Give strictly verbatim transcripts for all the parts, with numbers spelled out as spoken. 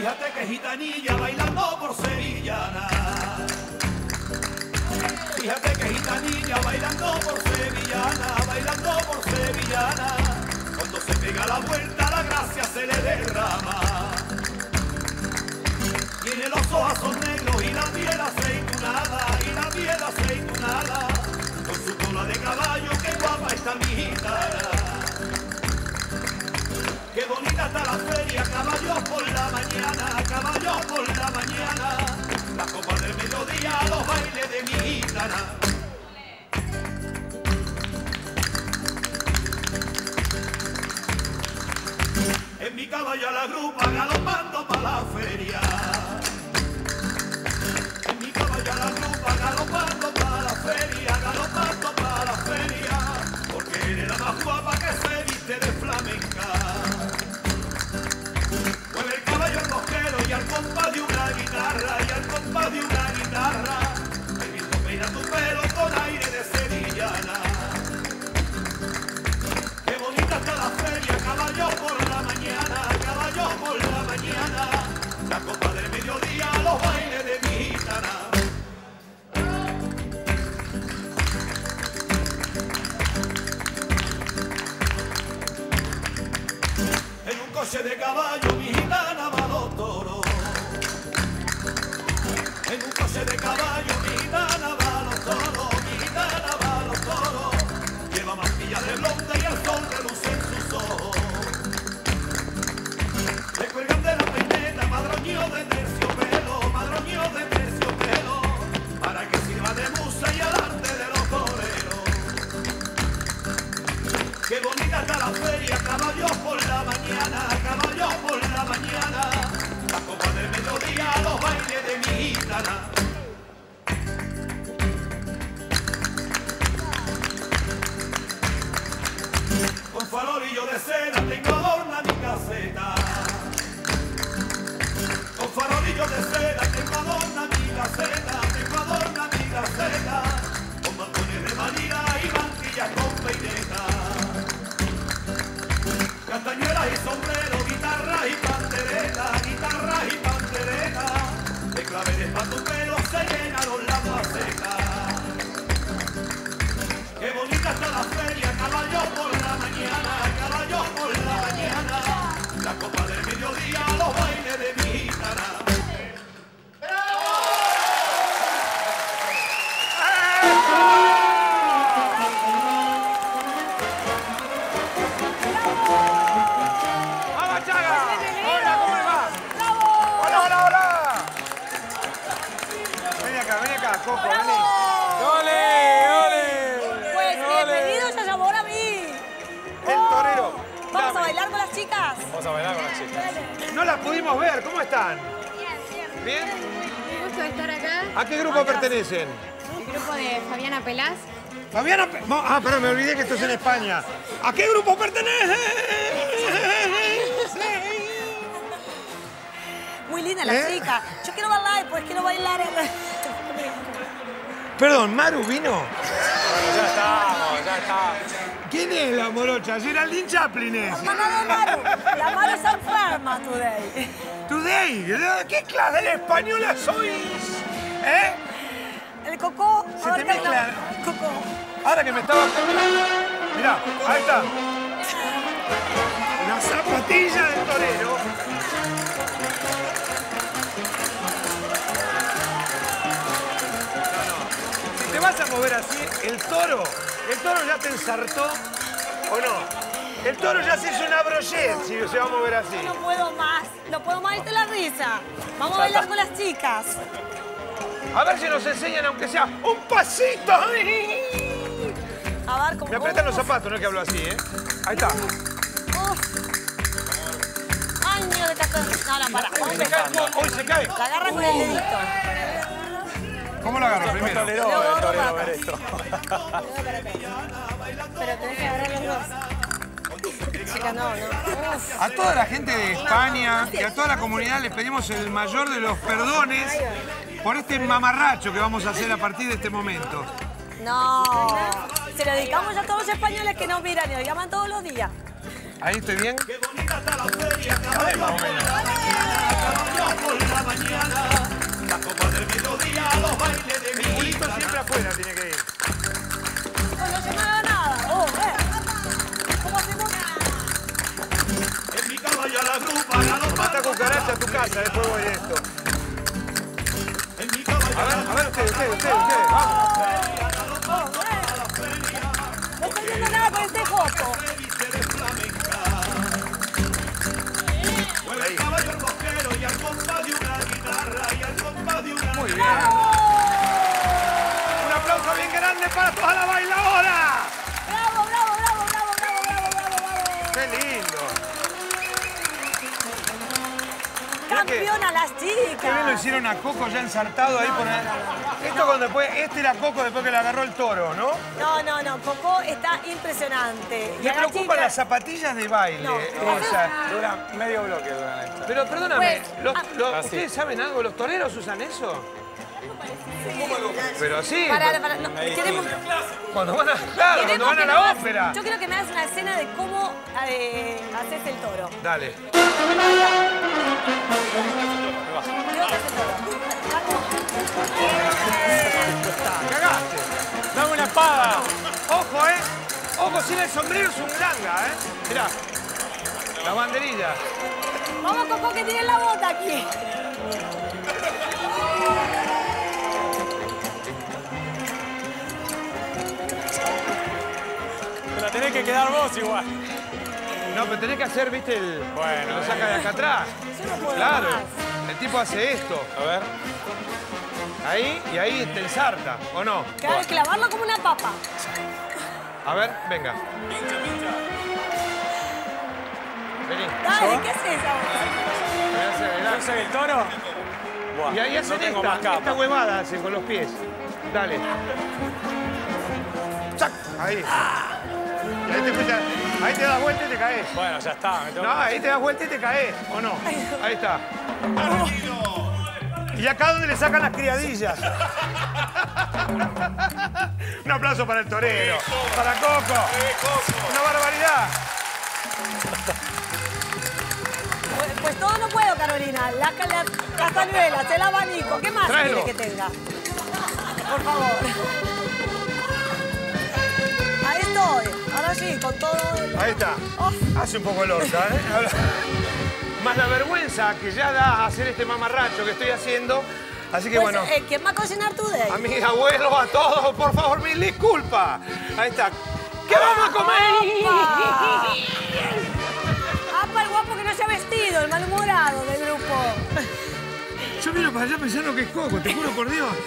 Fíjate que gitanilla bailando por sevillana. Fíjate que gitanilla bailando por sevillana, bailando por sevillana. Cuando se pega la vuelta la gracia se le derrama. Tiene los ojos negros y la piel aceitunada, y la piel aceitunada. Con su cola de caballo, qué guapa está mi gitana. Qué bonita está la feria, caballos por la mañana, caballos por la mañana. La copa del mediodía, los bailes de mi gitana. En mi caballo a la grupa galopando para la feria. En mi caballo a la grupa galopando para la feria, galopando para la feria. Porque eres la más guapa que se viste de flamenca. Mueve el caballo el rosquero y al compás de una guitarra, y al compás de una guitarra. El viento peina tu pelo con aire de sevillana. Qué bonita está la feria, caballo por la mañana, caballo por la mañana. La copa del mediodía, los bailes de mi gitana. En un coche de caballo mi gitana va a los toros. En un coche de caballo mi gitana va a los toros, mi gitana va a los toros. Lleva mantilla de blonda y el sol reluce en sus ojos. Le cuelgan de la peineta madroño de terciopelo, madroño de terciopelo, para que sirva de musa y al arte de los toreros. Qué bonita está la feria, caballos por la mañana, caballos por la mañana. La copa del mediodía, los bailes de mi gitana. Con farolillo de seda tengo adorna mi caseta. Con farolillo de seda tengo adorna mi caseta, tengo adorna mi caseta. Con mantones de manila y mantillas con peineta. Castañuelas y sombreros, guitarras y panderetas, guitarras y panderetas. De claveles pa' tu pelo se llenaron las macetas. Qué bonita está la feria, caballos por la mañana, caballos por la mañana. La copa del mediodía, los bailes de mi gitana. ¡Vamos, Chaga! ¡Hola, cómo le va! ¡Hola, hola, hola! Vení acá, vení acá, Coco, vení. ¡Ole, ole! Pues bienvenidos a Sabor a mí. El torero. ¿Vamos Dame. a bailar con las chicas? Vamos a bailar con las chicas. No las pudimos ver, ¿cómo están? Bien, bien. ¿Bien? Un gusto de estar acá. ¿A qué grupo pertenecen? El grupo de Fabiana Pelás. Fabiana... Pe- no, ah, pero me olvidé que esto es en España. ¿A qué grupo pertenecen? Muy linda la ¿Eh? chica. Yo quiero bailar, pues quiero bailar. Perdón, ¿Maru vino? Bueno, ya estamos, ya está. ¿Quién es la morocha? Geraldine Chaplin es. Hermana de Maru. La Maru está enferma today. Today, ¿qué clase de española sois? ¿Eh? El Coco. Se a te ver, mezcla. El Coco. Ahora que me estaba... Mirá, ahí está. La zapatilla del torero. No, no. Si te vas a mover así, el toro, el toro ya te ensartó, ¿o no? El toro ya se hizo una brochet si se va a mover así. No puedo más. No puedo más irte la risa. Vamos a bailar con las chicas. A ver si nos enseñan, aunque sea un pasito. A ver, cómo. Me aprietan los zapatos, no es que hablo así, ¿eh? Ahí está. Año de catorce. No, no, para. Hoy se cae, hoy se cae. La agarra con el dedito. ¿Cómo la agarro primero? Toleró, Luego, el torero, luego, ver esto. Pero tenés que agarrar los dos. Chica, no, no. Uf. A toda la gente de España y a toda la comunidad les pedimos el mayor de los perdones por este mamarracho que vamos a hacer a partir de este momento. No. Se lo dedicamos a todos los españoles que nos miran y nos llaman todos los días. Ahí estoy bien. Qué bonita está la feria, A ver, más o menos. caballos por la mañana, la copa del mediodía, los bailes de mi El culito siempre afuera tiene que ir. No, no se me haga nada. Oh, eh. ¿Cómo hacemos? En mi caballo a la grupa, galopando. Mata cucaracha a tu casa, después voy de esto. En mi caballo A a ver, la a ver, ustedes, ustedes, ustedes, ustedes. Vamos. Oh, eh. No estoy viendo nada con este jopo. Mueve el caballo el boquero y al compás de una guitarra y al compás de una Muy bien. Un aplauso bien grande para toda la bailadora. Bravo, bravo, bravo, bravo, bravo, bravo, bravo, bravo. Qué lindo. Mirá que- Campeona las Qué bien lo chicas. hicieron a Coco ya ensartado ahí por el... Esto cuando después, este era Coco después que le agarró el toro, ¿no? No, no, no. Coco está impresionante. Y Me a la preocupan chica- las zapatillas de baile. No. o sea, Dura medio bloque duran esto. pero perdóname, Pues, los- ah. los- Así. ¿ustedes saben algo? ¿Los toreros usan eso? Pero así, Pará, pará, no, queremos, cuando van a, claro, cuando queremos van a que me la hagas- ópera. Yo quiero que me hagas una escena de cómo eh, haces el toro. Dale. ¿Qué haces el toro? Cagaste. ¡Dame una espada! Ojo, ¿eh? Ojo, sin el sombrero es un granga, ¿eh? Mirá. La banderilla. Vamos, Coco, que tiene la bota aquí. Te la tenés que quedar vos igual. No, pero tenés que hacer, ¿viste? El, Bueno, lo saca de acá atrás. Yo no puedo Claro. más. El tipo hace esto. A ver. Ahí y ahí te ensarta, ¿o no? Claro, clavarlo como una papa. A ver, venga. Vení. Dale, ¿qué haces ahora? Voy a hacer ¿No el- soy el toro? Buah, Y ahí no hacen tengo esta, más capa. esta huevada hacen con los pies. Dale. ¡Chac! Ahí. Y ahí te, fuiste- ahí te das vuelta y te caes. Bueno, ya está. Me tengo- No, ahí te das vuelta y te caes, ¿o no? Ahí está. ¿Y acá donde le sacan las criadillas? Un aplauso para el torero, para Coco. Una barbaridad. Pues, pues todo no puedo, Carolina. Las, las, las pañuelas, el abanico. ¿Qué más Tráelo. quiere que tenga? Por favor. Ahí estoy. Ahora sí, con todo el... Ahí está. Oh. Hace un poco el orca, ¿eh? Ahora- Más la vergüenza que ya da hacer este mamarracho que estoy haciendo. Así que Pues, bueno, eh, ¿quién va a cocinar tu day? a mis abuelos, a todos, por favor, mil disculpas. Ahí está. ¿Qué vamos a comer? ¡Apa! ¡Apa, el guapo que no se ha vestido! El malhumorado del grupo. Yo miro para allá pensando que es Coco, te juro por Dios.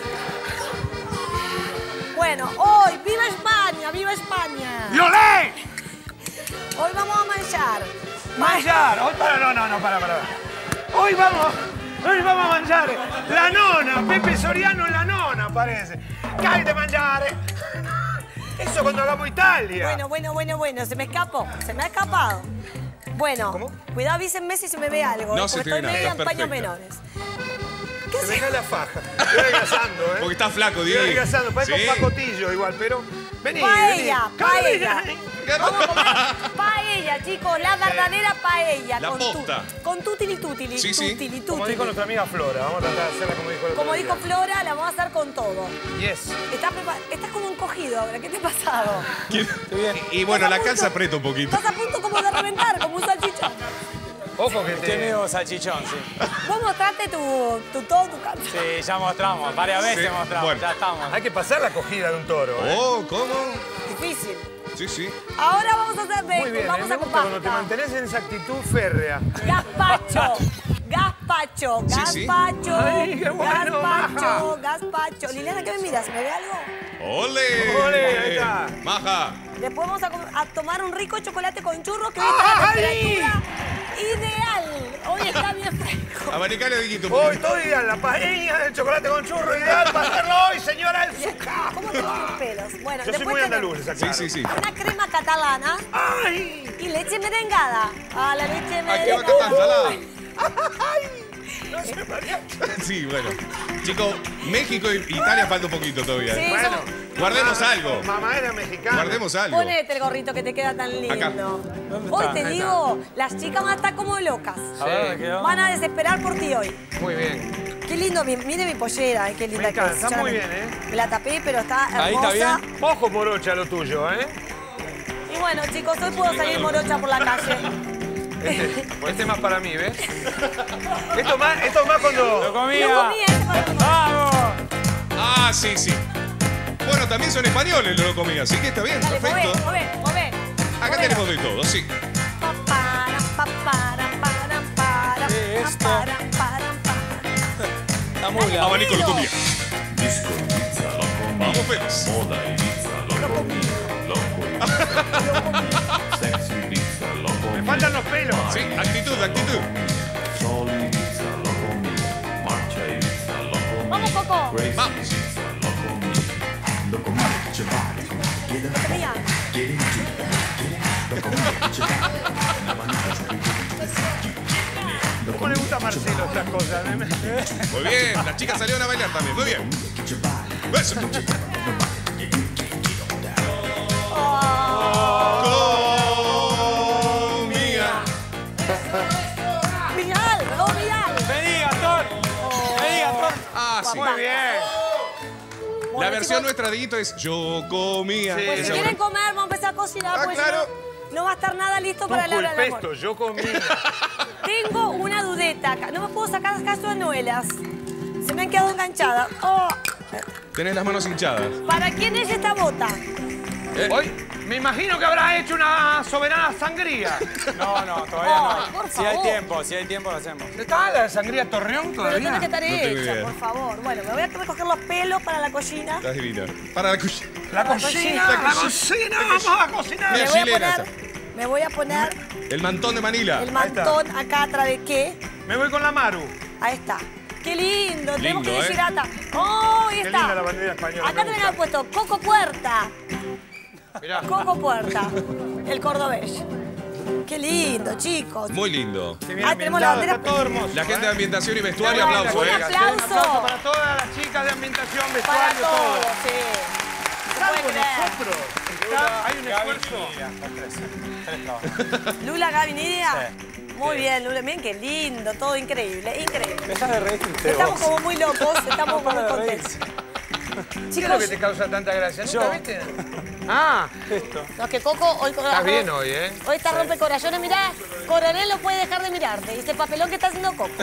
Bueno, hoy, ¡viva España! ¡Viva España! ¡Violé! Hoy vamos a manchar. Manjar. Hoy, para, no, no, no, para, para. Hoy vamos, hoy vamos a manjar. La nona, Pepe Soriano la nona, parece. ¿Qué hay de mangiare? Eso cuando hagamos Italia. Bueno, bueno, bueno, bueno, se me escapó, se me ha escapado. Bueno, ¿Cómo? cuidado, avísenme si se me ve algo, No ¿eh? se porque te ve estoy nada, media en estás paños perfecta. menores. ¿Qué Se me haces? cae la faja. Estoy adelgazando, ¿eh? Porque está flaco, Estoy Diego. adelgazando, parece Sí. un pacotillo igual, pero... Vení, Paella, vení. paella. Qué Vamos a comer paella, chicos, la verdadera paella. La con tu- posta. con tutili tutili, Sí, sí. tutili Como tutili. dijo nuestra amiga Flora, vamos a tratar de hacerla como dijo el otro Como día. dijo Flora, la vamos a hacer con todo. Yes. Estás, prepa- estás como encogido ahora, ¿qué te ha pasado? Y, y bueno, Estás a la punto- calza aprieta un poquito. Estás a punto como de reventar, como un salchichón. Ojo que Tiene te... medio salchichón, sí. Vos mostraste tu, tu todo, tu canto. Sí, ya mostramos. Varias veces Sí, mostramos. bueno. Ya estamos. Hay que pasar la cogida de un toro, ¿eh? Oh, ¿cómo? Difícil. Sí, sí. Ahora vamos a hacer bacon, Muy bien, ¿eh? vamos Me a gusta comer cuando te mantenés en esa actitud férrea. Gazpacho, gazpacho, Sí, sí. gazpacho, Ay, qué bueno, gazpacho, gazpacho. Liliana, ¿qué me miras? ¿Me ve algo? ¡Ole! ¡Ole! Ahí está. ¡Maja! Después vamos a, com- a tomar un rico chocolate con churros que hoy está a ¡Ay! temperatura ideal. Hoy está bien fresco. Abanicale, Diguito. un Hoy poquito. todo ideal, la paella del chocolate con churro ideal para hacerlo hoy, señora El Zucca. ¿Cómo te van los pelos? Bueno, Yo soy después muy andaluz, tenemos esa Sí, sí, sí. una crema catalana ¡Ay! y leche merengada. Ah, la leche Ay, merengada. qué vaca tan salada. No sé, María. Sí, bueno. Chicos, México e Italia falta un poquito todavía. Sí, ¿eh? Bueno. somos, Guardemos algo. Mamá era mexicana. Guardemos algo. Ponete el gorrito que te queda tan lindo. Acá. Hoy te Ahí digo, las chicas van a estar como locas. A ver, ¿me quedó? Van a desesperar por ti hoy. Muy bien. Qué lindo, mi- mire mi pollera, eh, qué linda Me encanta, que es. está Yo muy la- bien, ¿eh? Me la tapé, pero está hermosa. Ahí está bien. Ojo morocha lo tuyo, ¿eh? Y bueno, chicos, hoy puedo salir morocha por la calle. Este, este es más para mí, ¿ves? Esto más, esto más cuando... ¡Lo comía! Lo comí, ese para mí. ¡Vamos! Ah, sí, sí. Bueno, también son españoles los comía, así que está bien, Dale, mové, perfecto. mové, mové. Acá Mové. tenemos de todo, sí. Pa, para, pa, para, para, para, ¿Qué es pa, esto? para, para, para. La mula. Abanico lo comía. Vamos, Félix. Me faltan los pelos. Sí, actitud, actitud. Vamos, Coco. Vamos. Mía. ¿Cómo le gusta a Marcelo estas cosas? Muy bien, las chicas salieron a bailar también, muy bien. Eso. Comía. Vidal, no, Vidal. ¡Vení, Gastón! ¡Vení, Gastón! Ah, sí. Muy bien. La Bueno, versión chicos, nuestra de Guito es Yo comía. Sí. pues si Esa quieren buena. comer, vamos a empezar a cocinar, Ah, pues claro. no, no va a estar nada listo para la hora del Pulpesto, amor. yo comí. Tengo una dudeta acá. No me puedo sacar las castañuelas. Se me han quedado enganchadas. Oh, Tenés las manos hinchadas. ¿para quién es esta bota? Eh, Hoy me imagino que habrás hecho una soberana sangría. No, no, todavía Ay, no. por Si hay favor. tiempo, si hay tiempo lo hacemos. ¿Está la sangría Torreón Pero tiene que todavía? estar No tengo hecha, idea. por favor. Bueno, me voy a recoger los pelos para la cocina. Estás divina. Para la cuchilla. La cocina, la cocina, vamos a cocinar. Mira, Me voy a chilena poner, me voy a poner El mantón de Manila. el mantón acá atrás de qué. Me voy con la Maru. Ahí está. Qué lindo, tenemos Lindo, que ir ¿eh? girata. ¡Oh, ahí Qué está! linda la bandera española, Acá me tenés gusta. puesto Coco Puerta. Mirá. Coco Puerta, el cordobés. Qué lindo, chicos. Muy lindo. Qué bien Ah, tenemos la ambientado, bandera- está todo hermoso. La gente de ¿eh? ambientación y vestuario, Bueno, aplauso, un ¿eh? aplauso. Un aplauso para todas las chicas de ambientación, Para vestuario, todos, todo. sí. Se Salvo puede creer. nosotros. Está- hay un Gaby esfuerzo. y Nidia, los tres. Tres trabajos. Lula, Gaby, Nidia. Sí. Muy bien, Lula. Miren qué lindo, todo increíble, increíble. Dejá de reírte Estamos vos. como muy locos, estamos No muy para de contentos. ¿Qué es lo Chicos, que te causa tanta gracia? ¿Nunca Yo. viste? Ah, Esto. no, que Coco hoy... estás bien hoy, ¿eh? Hoy está rompe corazones, mirá, Coronel no puede dejar de mirarte. Y ese papelón que está haciendo Coco.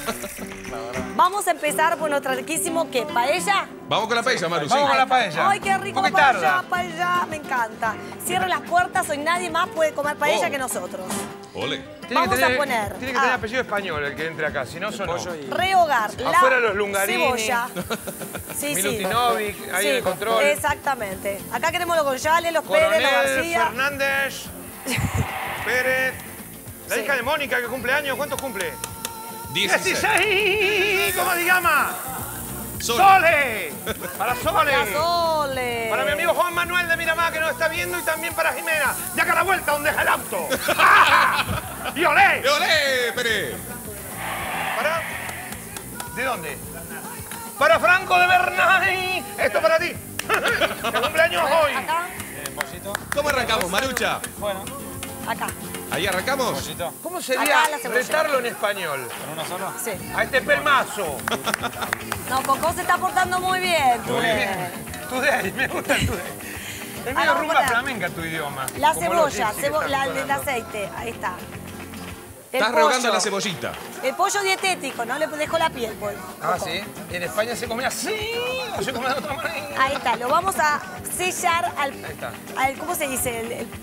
Vamos a empezar por nuestro riquísimo, ¿qué? ¿Paella? Vamos con la paella, Maru, sí. Vamos con la paella. Ay, qué rico ¿Por la qué paella, tarda? paella, me encanta. Cierren las puertas, hoy nadie más puede comer paella Oh. que nosotros. Ole. Tiene Vamos que a tener, poner, Tiene que tener ah. apellido español el que entre acá, si no, son no. Pollo y... Rehogar, la Afuera los Lungarini. cebolla. Sí, sí. Milutinovic, ahí Sí, en el control. Exactamente. Acá queremos los González, los Pérez, los Coronel, García. Fernández, Pérez, la Sí. hija de Mónica que cumple años, ¿cuántos cumple? dieciséis. dieciséis, ¿cómo se llama? Sol. ¡Sole! Para Sole. La Sole. Para mi amigo Juan Manuel de Miramar que nos está viendo y también para Jimena. De acá a la vuelta donde deja el auto. ¡Ah! ¡Y olé! ¡Olé, Pérez! ¿Para? ¿De dónde? Para Franco de Bernay. Esto para ti. Que cumpleaños hoy. Acá, Bien, pollito. ¿Cómo arrancamos, Marucha? Bueno, acá. ¿Ahí arrancamos? pollito. ¿Cómo sería Acá la cebolla. retarlo en español? ¿Con uno solo? Sí. A este pelmazo. No, Coco se está portando muy bien. tú Muy ves. bien. Today, me gusta el today. Es medio vamos a rumba poner flamenca tu idioma. La como los cebolla, gypsy que cebo- están la, sonando. el aceite, ahí está. El Estás pollo. rehogando la cebollita. El pollo dietético, no le dejo la piel, pues. Ah, ¿sí? ¿Y en España se comía así o se comía de otra manera? Ahí está, lo vamos a sellar al, Ahí está. al ¿cómo se dice? El, el- el-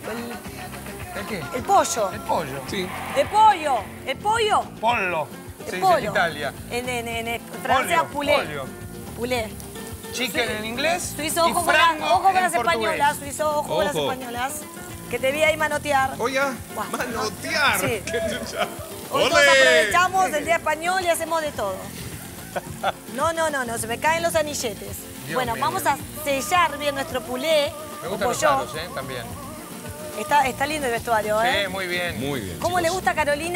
¿El qué? el pollo. El pollo. Sí. El pollo, el pollo. Pollo. El Se dice pollo. en Italia. En, en, en, en francés, Pollo, poulet. pollo. Poulet. Chicken en inglés. Suizo, y ojo con, la- frango ojo con en las portugués. españolas, Suizo, ojo, con las Ojo. españolas. Que te vi ahí manotear. Oye, Buah. manotear. Sí. Qué chucha. Hoy todos ¡Ole! aprovechamos el día español y hacemos de todo. No, no, no, no, se me caen los anilletes. Dios bueno, mío. vamos a sellar bien nuestro pulé. Me o gustan los pollo. aros, ¿eh? También. Está, está lindo el vestuario, ¿eh? Sí, muy bien. Muy bien. ¿Cómo le chicos. gusta a Carolina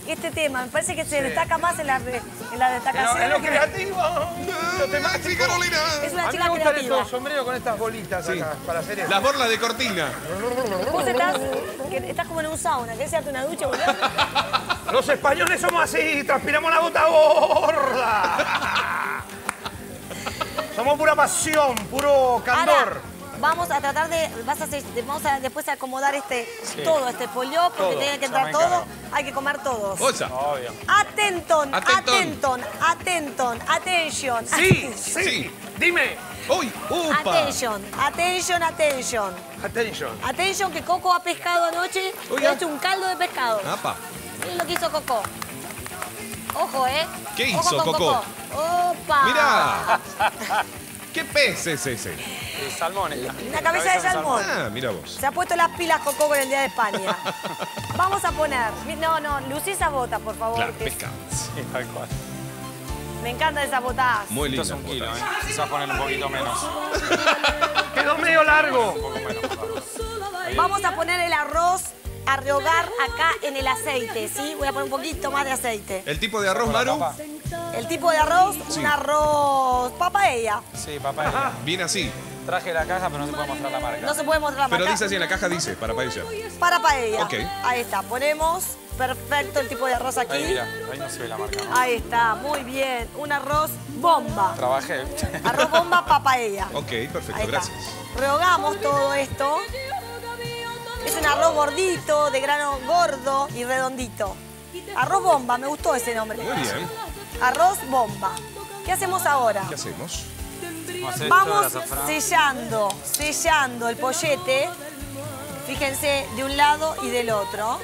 este tema. Me parece que se destaca más en la, en la destacación. En lo creativo. Lo temático. Sí, Carolina. Es una A mí chica me gustan creativa. estos sombreros con estas bolitas Sí. acá para hacer eso. Las borlas de cortina. Vos estás, que estás como en un sauna. ¿Querés darte una ducha, boludo? Los españoles somos así, transpiramos la gota gorda. Somos pura pasión, puro candor. Ahora, vamos a tratar de, vas a hacer- vamos a después acomodar este, todo, este pollo, porque Todo, tiene que ya entrar me todo. encargo. Hay que comer todos. Osa. Obvio. Atenton, Atenton. atenton, atenton, attention. Sí, sí, Sí. Dime. ¡Uy! ¡Upa! Attention, attention, attention. Attention. Attention que Coco ha pescado anoche y Oiga. ha hecho un caldo de pescado. ¡Apa! Miren lo que hizo Coco. Ojo, ¿eh? ¿Qué Ojo hizo, con Coco? ¡Opa! ¡Mirá! ¿Qué pez es ese? El salmón. eh. Una cabeza de salmón. Ah, mira vos. Se ha puesto las pilas Coco con el Día de España. Vamos a poner... No, no, lucí esa bota, por favor. Claro, que es- pescado. Sí, tal cual. Me encantan esas botas. Muy Esto lindo. es un kilo, ¿eh? Quizás poner un poquito menos. Quedó medio largo. Un poco menos. por favor. Vamos a poner el arroz a rehogar acá en el aceite, ¿sí? Voy a poner un poquito más de aceite. ¿El tipo de arroz, Maru? Papa. El tipo de arroz, Sí. un arroz papaella. Sí, papá. Viene así. Traje la caja, pero no se puede mostrar la marca. No se puede mostrar la Pero marca. dice así en la caja, dice, para paella. Para paella. Ok. Ahí está, ponemos perfecto el tipo de arroz aquí. Ahí, mira, ahí no se ve la marca, ¿no? Ahí está, muy bien. Un arroz bomba. Trabajé. Arroz bomba papaella. Ok, perfecto, Ahí está. gracias. Rehogamos todo esto. Es un arroz gordito, de grano gordo y redondito. Arroz bomba, me gustó ese nombre. Muy bien. Arroz bomba. ¿Qué hacemos ahora? ¿Qué hacemos? Hacemos esto, Vamos el azafrán. sellando, sellando el pollete. Fíjense, de un lado y del otro.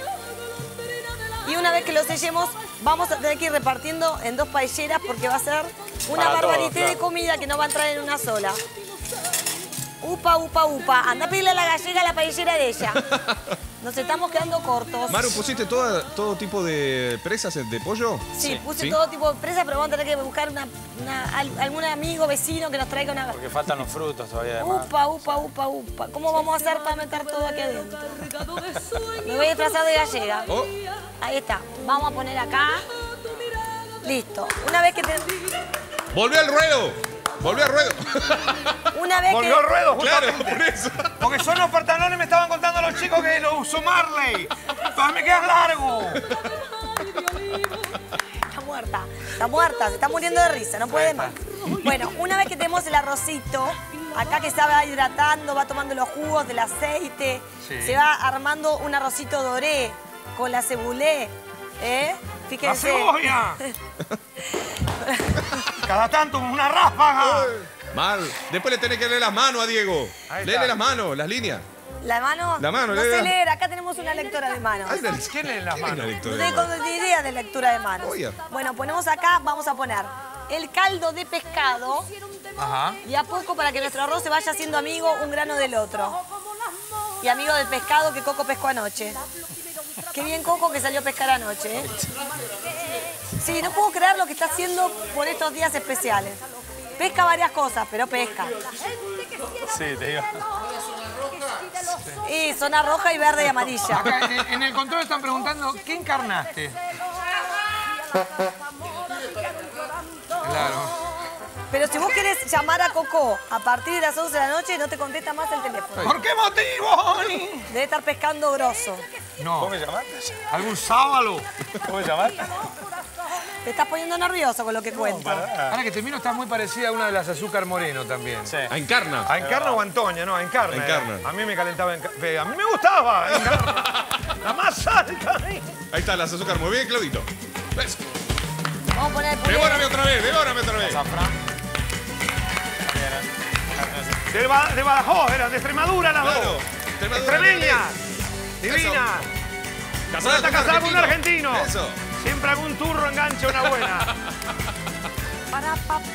Y una vez que lo sellemos, vamos a tener que ir repartiendo en dos paelleras porque va a ser una Para todos, barbarité de claro. comida que no va a entrar en una sola. Upa, upa, upa. Anda a pedirle a la gallega la paellera de ella. Nos estamos quedando cortos. Maru, ¿pusiste toda, todo tipo de presas de pollo? Sí, puse ¿Sí? todo tipo de presas, pero vamos a tener que buscar una, una- al- algún amigo, vecino que nos traiga una... Porque faltan los frutos todavía además. Upa, upa, upa, upa. ¿Cómo vamos a hacer para meter todo aquí adentro? Me voy a disfrazar de gallega. Oh, Ahí está. Vamos a poner acá. Listo. Una vez que te... ¡volvió al ruedo! ¡Volvió al ruedo! Una vez Volvió al que... ruedo, Claro, justamente. por eso. Porque son los pantalones, me estaban contando los chicos que lo usó Marley. Todavía me quedan largos. Está muerta. Está muerta. Se está muriendo de risa. No puede más. Bueno, una vez que tenemos el arrocito, acá que se va hidratando, va tomando los jugos del aceite, se va armando un arrocito doré con la cebulé. ¿Eh? ¡La Fíjense. cebolla! Cada tanto una ráfaga. Mal. Después le tenés que leer las manos a Diego. Ahí está. Léele las manos, las líneas. ¿La mano? La mano, No le sé da. leer. Acá tenemos una lectora de manos. Hay una- ¿Quién lee las ¿Qué es manos? una No lectura de tengo manos? ni idea de lectura de manos. Oye. Bueno, ponemos acá, vamos a poner el caldo de pescado Ajá. y a poco para que nuestro arroz se vaya haciendo amigo un grano del otro. Y amigo del pescado que Coco pescó anoche. Qué bien Coco que salió a pescar anoche. ¿eh? Sí, no puedo creer lo que está haciendo por estos días especiales. Pesca varias cosas, pero pesca. Sí, te digo. Y zona roja y verde y amarilla. Acá en, en el control están preguntando, ¿qué encarnaste? Claro. Pero si vos querés llamar a Coco a partir de las once de la noche, no te contesta más el teléfono. ¿Por qué motivo, Ani? Debe estar pescando grosso. No, ¿Cómo me llamaste? algún sábalo. ¿Cómo me llamaste? Te estás poniendo nervioso con lo que cuento. Ahora que termino, está muy parecida a una de las Azúcar Moreno también. Sí. A Encarna. ¿A Encarna o a Antonia? No, a Encarna. A Encarna. A mí me calentaba Encarna. A mí me gustaba Encarna. La más alta. ¿eh? Ahí está, las azúcar. Muy bien, Claudito. Eso. Vamos a poner el puré. Devórame otra vez, devórame otra vez. Azafrán. De, Ba- de Badajoz, eran de Extremadura las Claro. dos. Extremadura, Extremeñas. Divina. Casada Está casada con un argentino. Eso. Siempre algún turro engancha una buena. Para, pa, pa.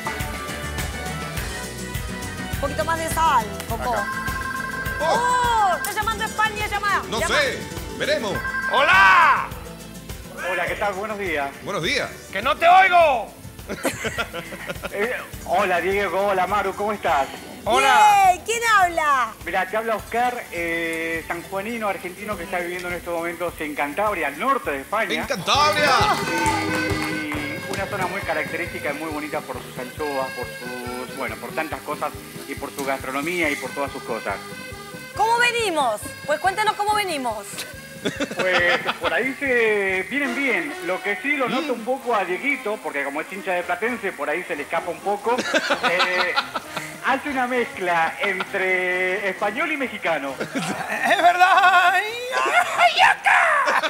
Un poquito más de sal, Coco. Oh, ¡Oh! Está llamando a España, llama. no llama. sé. Veremos. ¡Hola! Hola, ¿qué tal? Buenos días. Buenos días. ¡Que no te oigo! Eh, hola Diego, hola Maru, ¿cómo estás? Hola. Bien, ¿quién habla? Mira, te habla Oscar, eh, sanjuanino, argentino que está viviendo en estos momentos en Cantabria, al norte de España. ¡En Cantabria! Y una zona muy característica y muy bonita por sus anchoas, por sus, bueno, por tantas cosas y por su gastronomía y por todas sus cosas. ¿Cómo venimos? Pues cuéntanos cómo venimos. Pues por ahí se vienen bien. Lo que sí lo noto un poco a Dieguito, porque como es hincha de Platense, por ahí se le escapa un poco. Eh, hace una mezcla entre español y mexicano. ¡Es verdad! ¡Ay, ay, acá!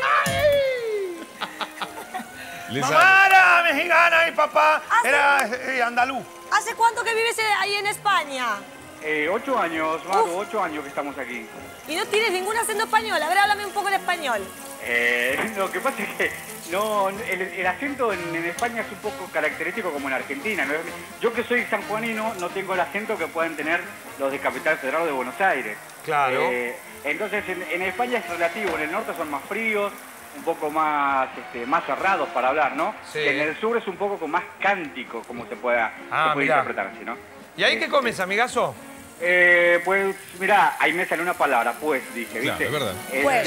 Le Mamá sale. era mexicana y papá Ah, sí. era eh, andaluz. ¿Hace cuánto que vives ahí en España? Eh, ocho años, Maru, ocho años que estamos aquí. Y no tienes ningún acento español. A ver, háblame un poco en español. Eh, lo que pasa es que no, el, el acento en, en España es un poco característico como en Argentina, ¿no? Yo que soy sanjuanino no tengo el acento que pueden tener los de Capital Federal de Buenos Aires. Claro. Eh, entonces en, en España es relativo, en el norte son más fríos, un poco más, este, más cerrados para hablar, ¿no? Sí. Y en el sur es un poco con más cántico, como se pueda, Ah, se puede mirá. interpretar así, ¿no? ¿Y ahí qué comes, amigazo? Eh, pues, mirá, ahí me sale una palabra, pues, dije, Claro, ¿viste? es verdad.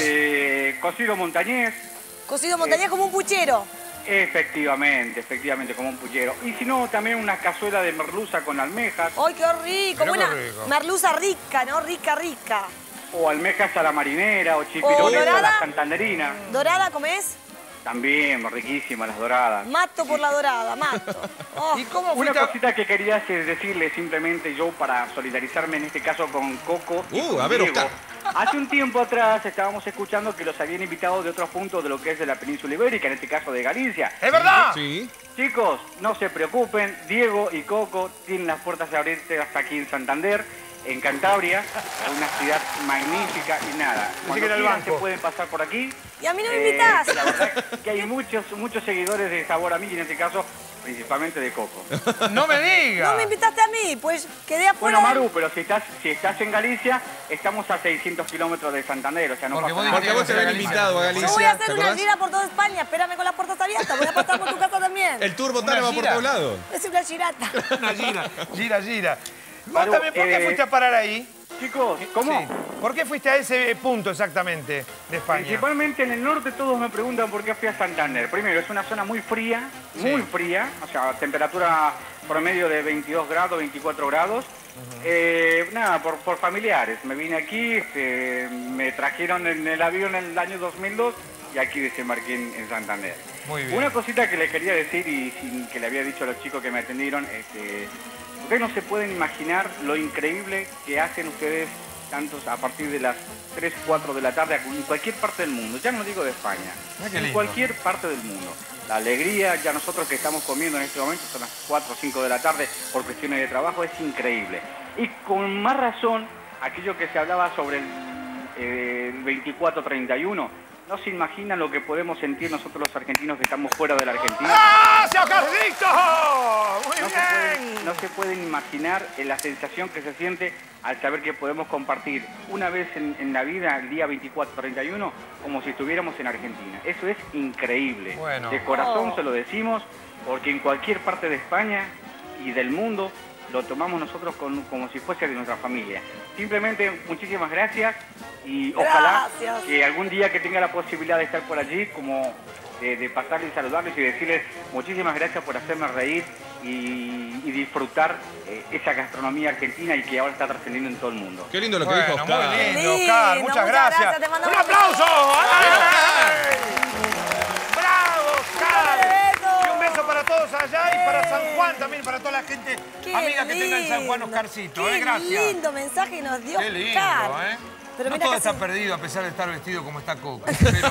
Este, cocido montañés. Cocido montañés como un puchero. Efectivamente, efectivamente, como un puchero. Y si no, también una cazuela de merluza con almejas. ¡Ay, qué rico! Mirá qué Buena rico. merluza rica, ¿no? Rica, rica. O almejas a la marinera, o chipirones a dorada. la santanderina. ¿Dorada comés? También, riquísimas las doradas. Mato por la dorada, mato. Oh. ¿Y cómo Una fuiste a... cosita que quería hacer- decirle simplemente yo para solidarizarme en este caso con Coco y Uh, con a ver, Diego. Oscar. Hace un tiempo atrás estábamos escuchando que los habían invitado de otros puntos de lo que es de la península ibérica, en este caso de Galicia. ¡Es verdad! Sí. Chicos, no se preocupen, Diego y Coco tienen las puertas abiertas hasta aquí en Santander, en Cantabria, una ciudad magnífica y nada. Cuando que era el quieran banco. se pueden pasar por aquí. Y a mí no me Eh, invitás. La verdad que hay muchos, muchos seguidores de Sabor a Mí, y en este caso, principalmente de Coco. ¡No me digas! No me invitaste a mí, pues quedé afuera. Bueno, Maru, pero si estás, si estás en Galicia, estamos a seiscientos kilómetros de Santander, o sea, no Porque pasa vos nada. Porque a vos te habían invitado a Galicia. Yo voy a ¿te hacer una acordás? gira por toda España. Espérame con las puertas abiertas. Voy a pasar por tu casa también. El Tour Botana Una va por gira. todos lados. Es una girata. Una gira, gira, gira. Vos Maru, también, ¿por qué eh, fuiste a parar ahí? Chicos, ¿cómo? Sí. ¿Por qué fuiste a ese punto exactamente de España? Principalmente en el norte todos me preguntan por qué fui a Santander. Primero, es una zona muy fría, muy fría, o sea, temperatura promedio de veintidós grados, veinticuatro grados. Eh, nada, por, por familiares. Me vine aquí, este, me trajeron en el avión en el año dos mil dos y aquí desembarqué en, en Santander. Muy bien. Una cosita que les quería decir y sin que le había dicho a los chicos que me atendieron, este, ustedes no se pueden imaginar lo increíble que hacen ustedes tantos a partir de las tres, cuatro de la tarde en cualquier parte del mundo. Ya no digo de España, Mira qué en lindo. cualquier parte del mundo. La alegría, ya nosotros que estamos comiendo en este momento, son las cuatro o cinco de la tarde por cuestiones de trabajo, es increíble. Y con más razón, aquello que se hablaba sobre el, eh, el veinticuatro treinta y uno, no se imaginan lo que podemos sentir nosotros los argentinos que estamos fuera de la Argentina. ¡Gracias, Carlito! ¡Muy No se, bien! pueden, no se pueden imaginar eh, la sensación que se siente al saber que podemos compartir una vez en, en la vida, el día veinticuatro treinta y uno, como si estuviéramos en Argentina. Eso es increíble. Bueno. De corazón Oh. se lo decimos, porque en cualquier parte de España y del mundo lo tomamos nosotros con- como si fuese de nuestra familia. Simplemente muchísimas gracias y ojalá Gracias. que algún día que tenga la posibilidad de estar por allí, como de, de pasarles y saludarles y decirles muchísimas gracias por hacerme reír y, y disfrutar eh, esa gastronomía argentina y que ahora está trascendiendo en todo el mundo. Qué lindo lo que Bueno, dijo Oscar. muy lindo, Lindo, Oscar. Muchas muchas gracias. gracias, te mandamos ¡Un un aplauso! beso. ¡Ay! ¡Bravo, Oscar! beso. Y un beso para todos allá y para San Juan también, para toda la gente Qué amiga que tenga en San Juan, lindo. Oscarcito. Qué ¿eh? Gracias. lindo mensaje que nos dio Qué lindo, Oscar. ¿eh? Pero no mira todo casi- está perdido a pesar de estar vestido como está Coco. Pero...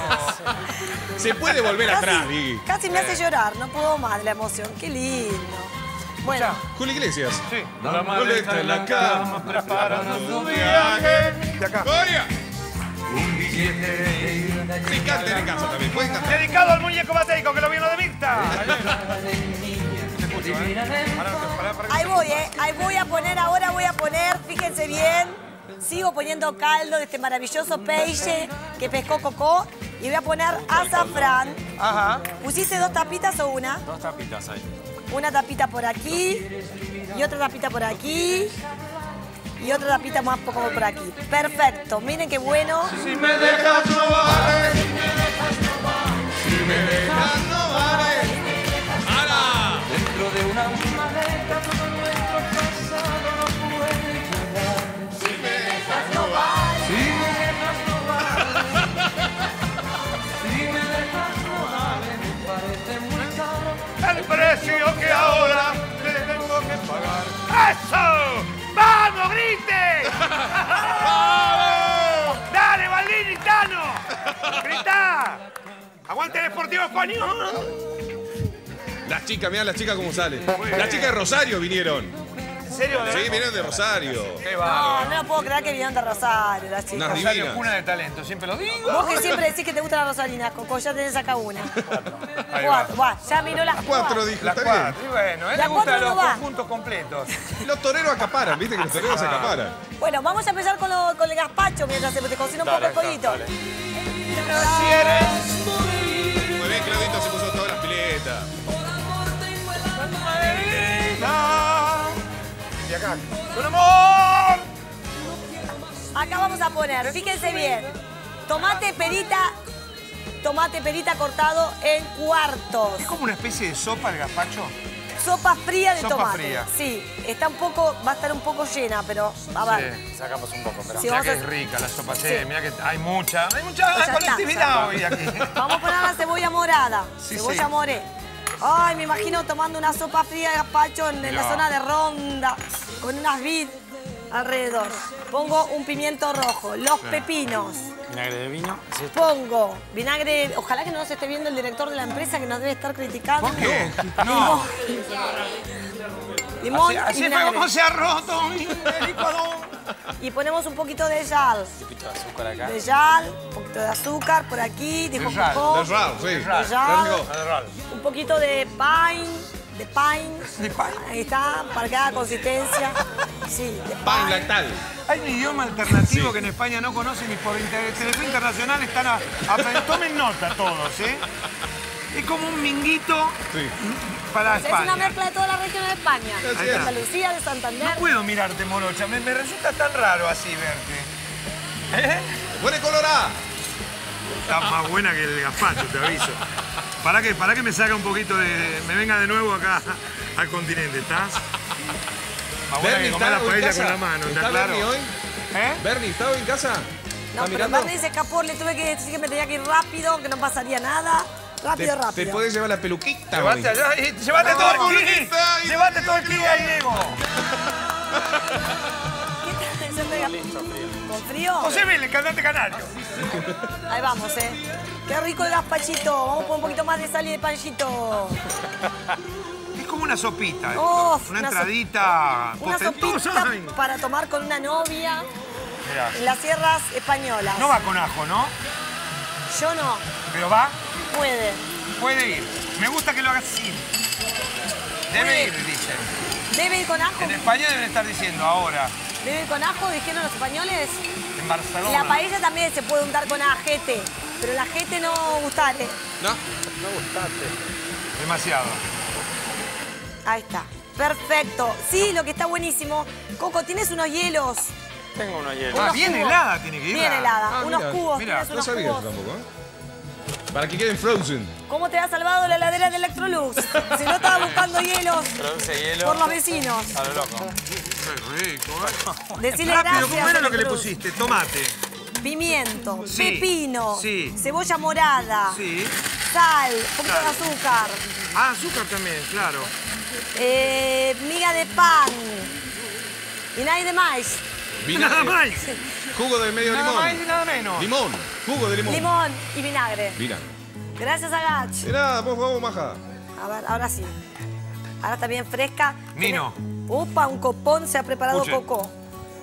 Se puede volver atrás, Digui. Casi me hace llorar, no puedo más de la emoción. Qué lindo. Bueno, Julio Iglesias. Sí. La maleta en la cama, preparando tu viaje. De acá. ¡Gloria! Sí, canten en casa también. Pueden cantar. Dedicado al muñeco bateico que lo vino de Mirta. Te escucho, ¿eh? Pará, pará, pará. ahí voy, ¿eh? Ahí voy a poner, ahora voy a poner, fíjense bien. Sigo poniendo caldo de este maravilloso peixe que pescó Coco. Y voy a poner azafrán. Ajá. ¿Pusiste dos tapitas o una? Dos tapitas ahí. Una tapita por aquí. Y otra tapita por aquí. Y otra tapita más poco por aquí. Perfecto. Miren qué bueno. Si me dejas no vale. Si me dejas no vale. ¡Hala! Dentro de una maleta todo nuestro pasado no puede llegar. Si me dejas no vale. Si me dejas no vale. Si me dejas no vale. Me parece muy caro El precio que ahora te tengo que pagar. ¡Eso! ¡Vamos, grite! ¡Vamos! ¡Dale, Baldini, Tano! ¡Grita! ¡Aguante el Deportivo Español! Las chicas, mirá las chicas cómo salen. Las chicas de Rosario vinieron. ¿En serio? Sí, vinieron de Rosario. ¡Qué No, bárbaro! no lo puedo creer que vinieron de Rosario, las chicas. Unas Rosario, divinas. cuna de talento, siempre lo digo. Vos que siempre decís que te gusta la Rosalina, Coco, ya tenés acá una. Ahí va. Cuatro, va, ya miró las Cuatro, dijo. La Está bien. cuatro, y bueno, a él La le gustan cuatro los no va. conjuntos completos. Los toreros acaparan, viste que los toreros se acaparan. Bueno, vamos a empezar con, lo- con el gazpacho mientras se te cocina un poco el pollito. Muy bien, Claudito se puso todas las piletas. Y acá, con amor. Acá vamos a poner, fíjense bien, tomate perita, tomate perita cortado en cuartos. Es como una especie de sopa el gazpacho. Sopa fría de Sopa tomate. fría. Sí, está un poco, va a estar un poco llena, pero a ver. Sí. Sacamos un poco, pero. Sí, Mirá vamos que a- es rica la sopa, sí, Sí. mirá que hay mucha, hay mucha Ya está, colectividad ya hoy aquí. Vamos a poner la cebolla morada, Sí, cebolla sí. moré. Ay, me imagino tomando una sopa fría de gazpacho en, en la No. zona de Ronda, con unas vid alrededor. Pongo un pimiento rojo, los pepinos. Vinagre de vino. Sí. Pongo vinagre, ojalá que no nos esté viendo el director de la empresa que nos debe estar criticando. ¿Por qué? No. Limón Así, así y fue vinagre. como se ha roto el licuador. Y ponemos un poquito de sal. Un poquito de azúcar acá. De sal, un poquito de azúcar por aquí, dijo De sal, Coco. Del Rao, sí. De Qué sal, rico. un poquito de pine, de pine. ¿De pine? Ahí está, para que haga consistencia. Sí, de Pan pine. lactal. Hay un idioma alternativo Sí. que en España no conocen y por inter- Telefe Internacional están a, a- tomen nota todos, ¿eh? Es como un minguito Sí. para Es una España. mezcla de toda la región de España. Así De es. Santa Lucía, de Santander. No puedo mirarte, morocha, me, me resulta tan raro así verte. ¿Eh? ¡Buena colorada! Estás más buena que el gazpacho, te aviso. Para que, para que me saca un poquito de... me venga de nuevo acá al continente, ¿estás? Más buena Bernie, que comer ¿está la hoy en paella casa? con la mano, ¿está ¿Está claro? Bernie hoy? ¿Eh? ¿Bernie está hoy en casa? No, ¿Está pero mirando? Bernie se escapó, le tuve que decir que me tenía que ir rápido, que no pasaría nada. Te, Rápido, te rápido. podés llevar la peluquita hoy. Llévate allá y llévate No, todo el ki. bolita, y- Llévate todo el ki ahí, Diego. ¿Qué tal? Yo estoy- ¿Con frío? José Vélez, cantante canario. Ahí vamos, ¿eh? Qué rico el gazpachito. Vamos con un poquito más de sal y de panchito. Es como una sopita. esto. Uf, una una so- entradita Una potentosa. sopita para tomar con una novia Mirá. en las sierras españolas. No va con ajo, ¿no? Yo no. Pero va, Puede. puede ir. Me gusta que lo hagas así. Debe ir, dicen. ¿Debe ir con ajo? En España deben estar diciendo ahora. ¿Debe ir con ajo? Dijeron los españoles. En Barcelona. La paella también se puede untar con ajete. Pero el ajete no gustare. ¿No? Demasiado. Ahí está. Perfecto. Sí, lo que está buenísimo. Coco, ¿tienes unos hielos? Tengo unos hielos. Ah, Unos bien cubos. helada tiene que ir. Bien helada. Ah, unos mira, cubos. mira, ¿Tienes No unos sabía eso cubos? tampoco, ¿eh? Para que queden frozen. ¿Cómo te ha salvado la heladera de Electrolux? Si no estaba buscando hielos Produce hielo. por los vecinos. A lo loco. Qué rico, ¿eh? Decirle Rápido, gracias. ¿cómo era lo que le Electrolux. pusiste? Tomate. Pimiento, Sí, pepino, sí. cebolla morada, Sí. sal, un poquito de azúcar, Ah, azúcar también, claro. eh, miga de pan y nada de más. Vinagre. Nada más. Jugo de medio Nada limón. más y nada menos. Limón. Jugo de limón. Limón y vinagre. Vinagre. Gracias a Gach. De nada, por favor, maja. A ver, ahora sí. Ahora está bien fresca. Nino. Tiene- Upa, un copón se ha preparado Escuchen. Coco.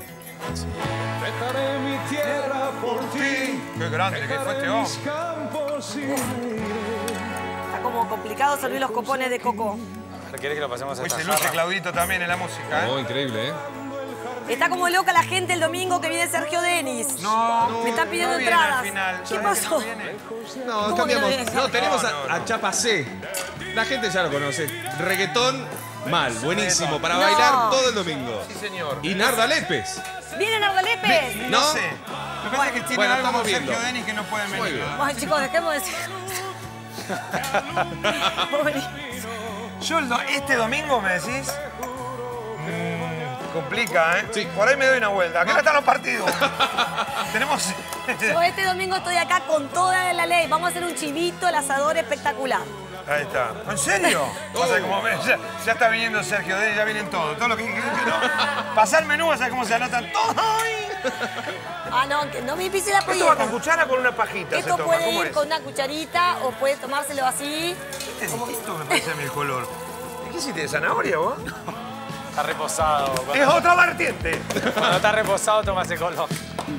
Dejaré mi tierra por ti. Qué grande que fue este hombre. Campos y Está como complicado servir los copones de Coco. ¿Querés que lo pasemos a Pues esta se luce jarra? Claudito también en la música, ¿eh? Oh, increíble, ¿eh? Está como loca la gente el domingo que viene Sergio Denis. No, Me están pidiendo no viene entradas. al final. ¿Qué ¿Sabés que pasó? no viene? No, ¿Cómo cambiamos. que no viene? No, tenemos No, a, no, no. a Chapa C. La gente ya lo conoce. Reggaetón, mal, buenísimo. Para No. bailar todo el domingo. Sí, señor. Y Narda Lépez. ¿Viene Nardo Lépez? No, ¿No? sé. Me parece que tiene Bueno, algo estamos con Sergio viendo. Denis que no pueden Muy venir. bien. Bueno, chicos, dejemos de decir. Pobre. Yo el do- este domingo, ¿me decís? Mm, complica, ¿eh? Sí. Por ahí me doy una vuelta. Acá están los partidos. Tenemos... Yo este domingo estoy acá con toda la ley. Vamos a hacer un chivito, el asador espectacular. Ahí está. ¿En serio? Oh. Vas a ver cómo ves, ya, ya está viniendo Sergio Denis, ya vienen todos. Todo lo que, que- que no. Pasar el menú, vas a ver cómo se anotan todos. Ah, no, que no me pise la ¿Esto va pollera. con cuchara o con una pajita? se Esto toma? puede ¿Cómo ir es? con una cucharita o puede tomárselo así. Es distinto, me parece a mí el color. ¿Qué hiciste de zanahoria vos? Está reposado. Es Cuando, otra vertiente. cuando está reposado, toma ese color.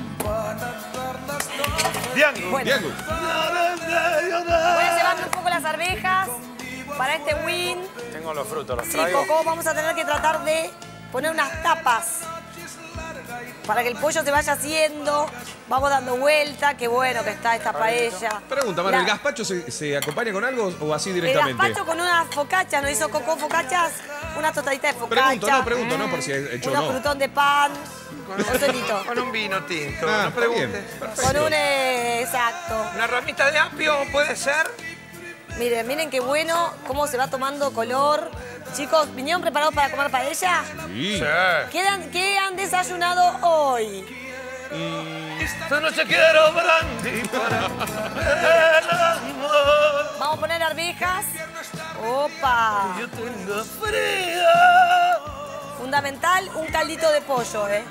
Diango. Bueno, Diego. voy a llevarme un poco las arvejas para este win. Tengo los frutos, los Sí, traigo. Coco, vamos a tener que tratar de poner unas tapas para que el pollo se vaya haciendo. Vamos dando vuelta, qué bueno que está esta paella. Pregunta, Manu, La- ¿el gazpacho se, se acompaña con algo o así El directamente? gazpacho con unas focachas, ¿no hizo Coco focachas? Una tostadita de focacha. Pregunto, no, pregunto, no, por si he hecho Unos no. frutón de pan. Un solito. Con un vino tinto. Ah, no está bien. preguntes. Con un... eh, exacto. Una ramita de apio puede ser. Miren, miren qué bueno, cómo se va tomando color. Chicos, ¿vinieron preparados para comer paella? Sí. Sí. ¿Qué han, qué han desayunado hoy? Esta noche quiero brandy para el amor. Vamos a poner arvejas. Opa. Yo tengo fría. Fundamental, un caldito de pollo, ¿eh?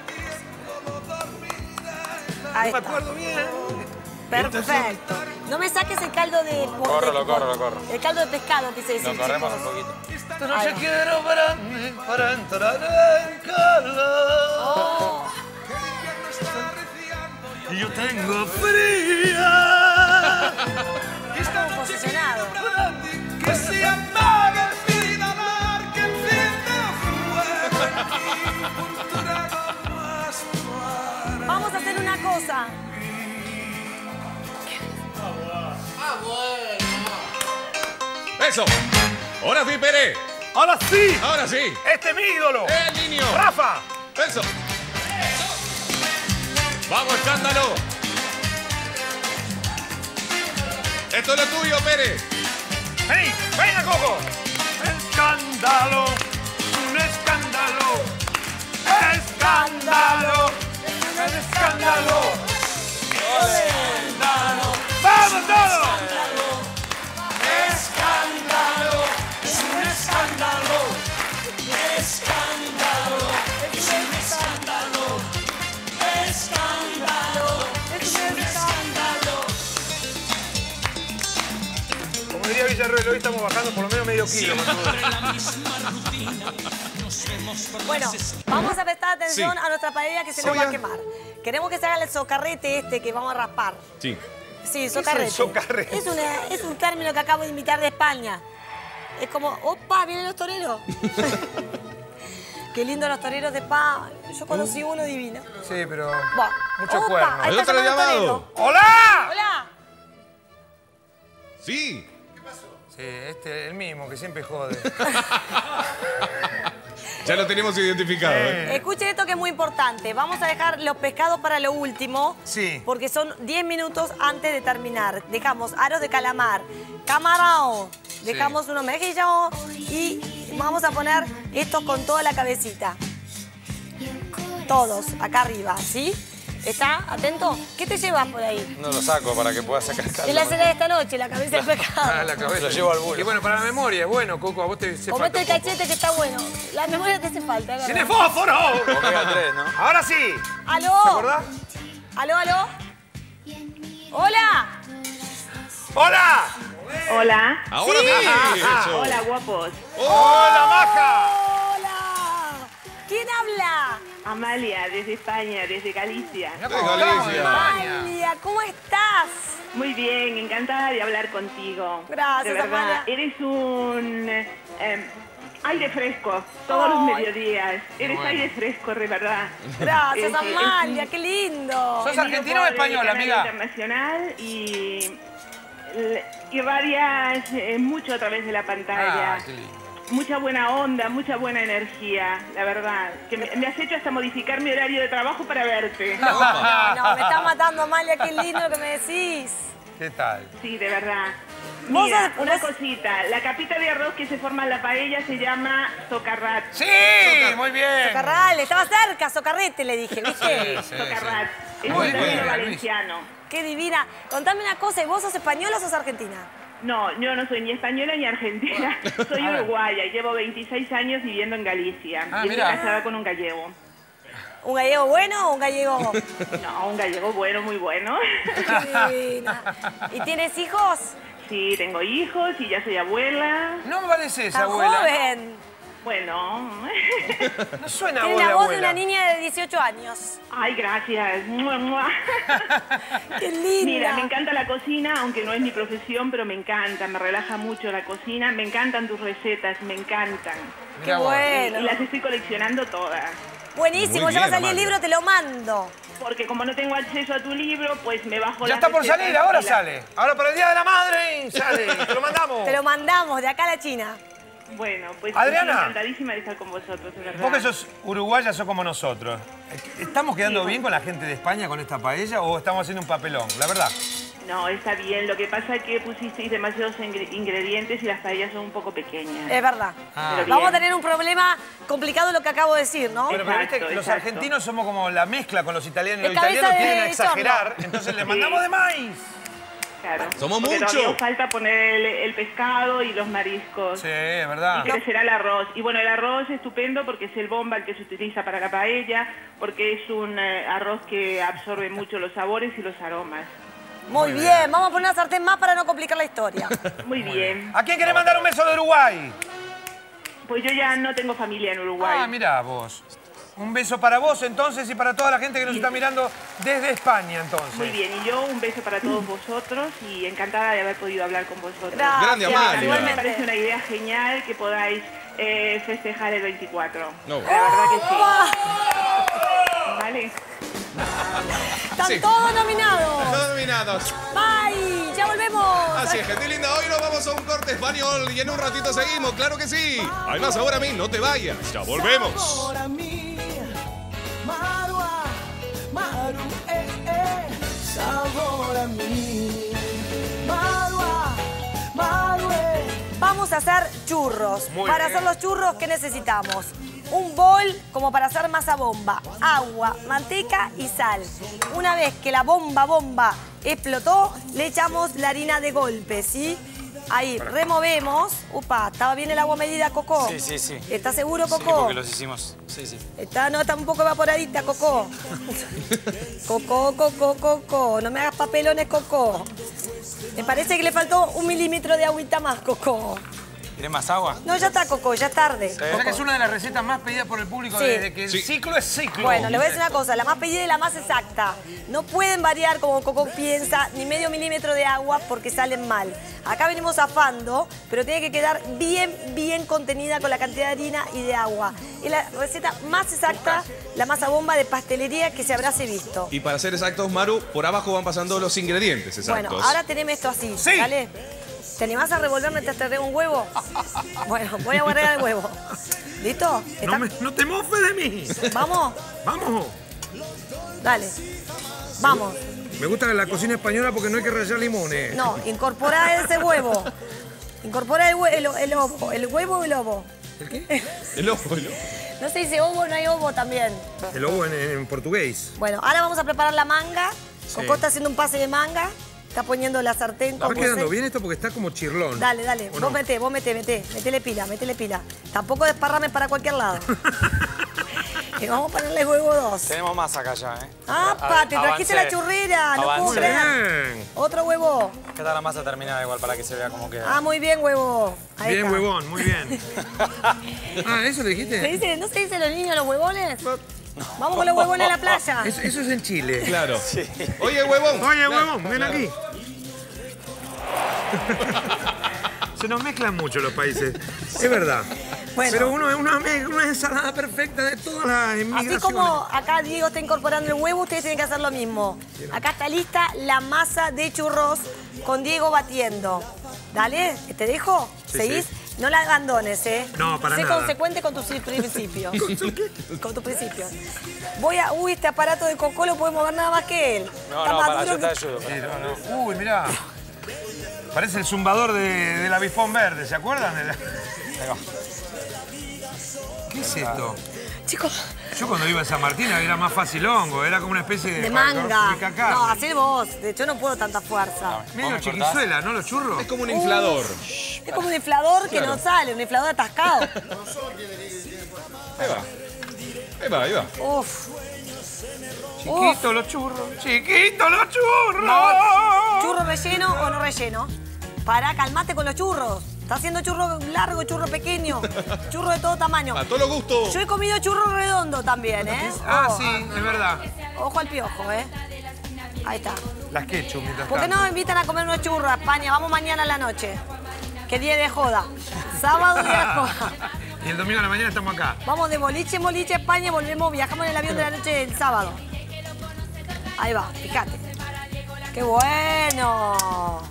Ahí No me está. acuerdo bien. Perfecto. No me saques el caldo de pollo. Corro, lo corro, lo corro. El caldo de pescado, quise decir. Lo corremos un chicos. poquito. Esta noche Ahí va. quiero brandy para entrar en calor. Oh, Y yo tengo fría. estamos posicionados. Que se apague el fin amar, que encienda fuego. Vamos a hacer una cosa. Eso. Ahora sí, Pérez. Ahora sí, Ahora sí. este es mi ídolo. El niño. Rafa. Eso. Vamos, escándalo. Esto es lo tuyo, Pérez. Vení, venga, Coco. Escándalo, un escándalo. Escándalo, el escándalo. Escándalo. ¡Vamos todos! Escándalo, es un escándalo. Escándalo, es un escándalo. Escándalo, es un escándalo. Como diría Villarroel, hoy estamos bajando por lo menos medio kilo. Bueno, vamos a prestar atención Sí. a nuestra paella que se Sí, nos va a ya. quemar. Queremos que se haga el socarrete este que vamos a raspar. Sí. Sí, es socarrete. el socarrete? Es, una- es un término que acabo de invitar de España. Es como, opa, vienen los toreros. Qué lindo los toreros de España. Yo conocí uno divino. Sí, pero Buah. mucho Opa, cuerno. ahí Hay está otro llamando el llamado. torero. ¡Hola! Hola. Sí. Sí, este el mismo que siempre jode. Ya lo tenemos identificado. ¿eh? Escuchen esto que es muy importante. Vamos a dejar los pescados para lo último. Sí. Porque son diez minutos antes de terminar. Dejamos aros de calamar, camarón, dejamos unos mejillones y vamos a poner estos con toda la cabecita. Todos, acá arriba, ¿sí? ¿Está? ¿Atento? ¿Qué te llevas por ahí? No lo saco para que pueda sacar caldo. Es la cena de esta noche, la cabeza del pescado. Ah, la cabeza. Lo llevo al bulo. Y bueno, para la memoria, es bueno, Coco, a vos te hace Comete falta el un poco. cachete que está bueno. La memoria te hace falta, ¿verdad? ¡Tiene fósforo! Omega tres, ¿no? Ahora sí. ¿Aló? ¿Te acordás? ¿Aló, aló? ¡Hola! ¡Hola! Hola. Ahora sí. Eso. Hola, guapos. ¡Hola, maja! ¡Hola! ¿Quién habla? Amalia, desde España, desde Galicia. Mirá De cómo estamos en Galicia. España. Amalia, ¿cómo estás? Muy bien, encantada de hablar contigo. Gracias, de verdad. Amalia. Eres un... eh, em, Aire fresco, todos los Ay. mediodías. Eres bueno. aire fresco, de verdad. Gracias, Es- Amalia, qué lindo. ¿Sos es argentina o miembro del española, canal amiga? internacional y l- irradias eh, mucho a través de la pantalla. Ah, qué lindo. Mucha buena onda, mucha buena energía, la verdad. Que me, me has hecho hasta modificar mi horario de trabajo para verte. No, no, no, me está matando, Amalia, qué lindo lo que me decís. ¿Qué tal? Sí, de verdad. Vos Mira, sabés- una vos- cosita. La capita de arroz que se forma en la paella se llama socarrat. ¡Sí! Muy bien. Socarral, estaba cerca, socarrete, le dije, ¿viste? Sí, Socarrat. Es Muy un término bien, valenciano. Qué divina. Contame una cosa, ¿y vos sos española o sos argentina? No, yo no soy ni española ni argentina. Soy A ver. uruguaya y llevo veintiséis años viviendo en Galicia. Ah, y estoy mira. casada con un gallego. ¿Un gallego bueno o un gallego...? No, un gallego bueno, muy bueno. Qué divina. ¿Y tienes hijos? Sí, tengo hijos y ya soy abuela. No me parece esa Tan abuela. joven. Bueno. No suena Tiene voz de la voz de abuela. una niña de dieciocho años. Ay, gracias. Mua, mua. Qué linda. Mira, me encanta la cocina, aunque no es mi profesión, pero me encanta, me relaja mucho la cocina. Me encantan tus recetas, me encantan. Qué Mirá vos. bueno. Y las estoy coleccionando todas. Buenísimo, Muy ya va a bien, salir el Amalia. libro, te lo mando. Porque como no tengo acceso a tu libro, pues me bajo Ya las está por recetas salir, ahora y las- sale. Ahora para el Día de la Madre sale. Te lo mandamos. Te lo mandamos de acá a la China. Bueno, pues Adriana. estoy encantadísima de estar con vosotros, de verdad. Vos que sos uruguaya, sos como nosotros. ¿Estamos quedando Sí. bien con la gente de España con esta paella o estamos haciendo un papelón? La verdad. No, está bien. Lo que pasa es que pusisteis demasiados ingre- ingredientes y las paellas son un poco pequeñas. Es verdad. Ah. Pero Vamos a bien. tener un problema complicado lo que acabo de decir, ¿no? Bueno, pero viste, Exacto, los exacto. argentinos somos como la mezcla con los italianos. Es Los cabeza italianos de tienden a exagerar, chorro. entonces le Sí. mandamos de maíz. Claro. Somos Porque mucho. todavía os falta poner el, el pescado y los mariscos. Sí, es verdad. Y crecerá el arroz. Y bueno, el arroz es estupendo porque es el bomba el que se utiliza para la paella, porque es un eh, arroz que absorbe mucho los sabores y los aromas. Muy bien, vamos a poner una sartén más para no complicar la historia. Muy bien. ¿A quién querés mandar un beso de Uruguay? Pues yo ya no tengo familia en Uruguay. Ah, mirá vos. Un beso para vos entonces y para toda la gente que nos está mirando desde España entonces. Muy bien, y yo un beso para todos vosotros y encantada de haber podido hablar con vosotros. Gracias, Grande, Amalia. Me igualmente. parece una idea genial que podáis eh, festejar el veinticuatro. No. La verdad que sí. ¿Vale? Están Sí. todos nominados. Todos nominados. Bye, ya volvemos. Así es, gente linda. Hoy nos vamos a un corte español y en un ratito seguimos. Claro que sí. Hay más ahora a mí. No te vayas. Ya volvemos. Sabor a mí, Marua, Maru, eh, eh, sabor a mí, Marua, Maru, eh. Vamos a hacer churros. Muy para bien. hacer los churros, ¿qué necesitamos? Un bol como para hacer masa bomba, agua, manteca y sal. Una vez que la bomba bomba explotó, le echamos la harina de golpe, ¿sí? Ahí, removemos. Upa, ¿estaba bien el agua medida, Coco? Sí, sí, sí. ¿Estás seguro, Sí, Coco? porque los hicimos. Sí, sí. Está, no, está un poco evaporadita, Coco. Coco, Coco, Coco. No me hagas papelones, Coco. Me parece que le faltó un milímetro de agüita más, Coco. ¿Quieres más agua? No, ya está, Coco, ya es tarde. O sea que es una de las recetas más pedidas por el público Sí. desde que el Sí. ciclo es ciclo. Bueno, le voy a decir una cosa, la más pedida y la más exacta. No pueden variar como Coco piensa, ni medio milímetro de agua porque salen mal. Acá venimos zafando, pero tiene que quedar bien, bien contenida con la cantidad de harina y de agua. Es la receta más exacta, la masa bomba de pastelería que se habráse visto. Y para ser exactos, Maru, por abajo van pasando los ingredientes exactos. Bueno, ahora tenemos esto así, Sí. ¿vale? ¿Te animás a revolver mientras te traigo un huevo? Bueno, voy a guardar el huevo. ¿Listo? ¿Está- No, me- no te mofes de mí. ¿Vamos? Vamos. Dale. Vamos. Me gusta la cocina española porque no hay que rallar limones. No, incorpora ese huevo. Incorpora el, hue- el, el ovo. El huevo o el ovo. ¿El qué? El ojo, el ojo. No se dice ovo, no hay ovo también. El ovo en, en portugués. Bueno, ahora vamos a preparar la manga. Sí. Coco está haciendo un pase de manga. Está poniendo la sartén ¿Está como quedando se- bien esto porque está como chirlón? Dale, dale. ¿O Vos no? meté, vos meté, meté. Metele pila, metele pila. Tampoco desparrames para cualquier lado. Que vamos a ponerle huevo dos. Tenemos más acá ya, ¿eh? ¡Ah, pa! Te trajiste la Avancé. churrera. No puedo Avancé. creer. Bien. Otro huevo. Acá está la masa terminada igual para que se vea cómo queda. Ah, muy bien, huevo. Ahí Bien, está. huevón, muy bien. Ah, ¿eso le ¿Se dijiste? dice, ¿No se dice a los niños los huevones? Vamos con los huevones a la playa. Eso, eso es en Chile. Claro. Oye, huevón. Oye, huevón, ven aquí. Se nos mezclan mucho los países. Es verdad. Bueno. Pero uno es una, una ensalada perfecta de todas las inmigraciones. Así como acá Diego está incorporando el huevo, ustedes tienen que hacer lo mismo. Acá está lista la masa de churros con Diego batiendo. Dale, ¿te dejo? Sí, ¿Seguís? sí. No la abandones, ¿eh? No, para sé nada. consecuente con tus principios. Con tus principios. Voy a... Uy, este aparato de Coco lo puede mover nada más que él. No, Está no, más para, duro yo te que- ayudo. Sí, no, no. Uy, mirá. Parece el zumbador de, del avispón verde, ¿se acuerdan? De la- Ahí va. ¿Qué es esto? Chicos, Yo cuando iba a San Martín era más fácil hongo, era como una especie de... de manga. pica carne. No, hacé vos. De hecho, no puedo tanta fuerza. Medio ¿Vos me chiquizuela, ¿no? Los churros. Es como un inflador. Es como un inflador que no sale, un inflador atascado. Ahí va. Ahí va, ahí va. Uf. Chiquitos los churros. Chiquitos los churros. No, ¿churro relleno o no relleno? Pará, calmate con los churros. Está haciendo churro largo, churro pequeño, churro de todo tamaño. A todos los gustos. Yo he comido churro redondo también, ¿eh? Ah, Ojo. sí, es verdad. Ojo al piojo, ¿eh? Ahí está. Las ketchup mientras ¿Por qué tanto. no me invitan a comer unos churros a España? Vamos mañana a la noche. ¿Qué día de joda? Sábado día de joda. Y el domingo a la mañana estamos acá. Vamos de boliche en boliche a España, volvemos, viajamos en el avión de la noche del sábado. Ahí va, fíjate. ¡Qué bueno!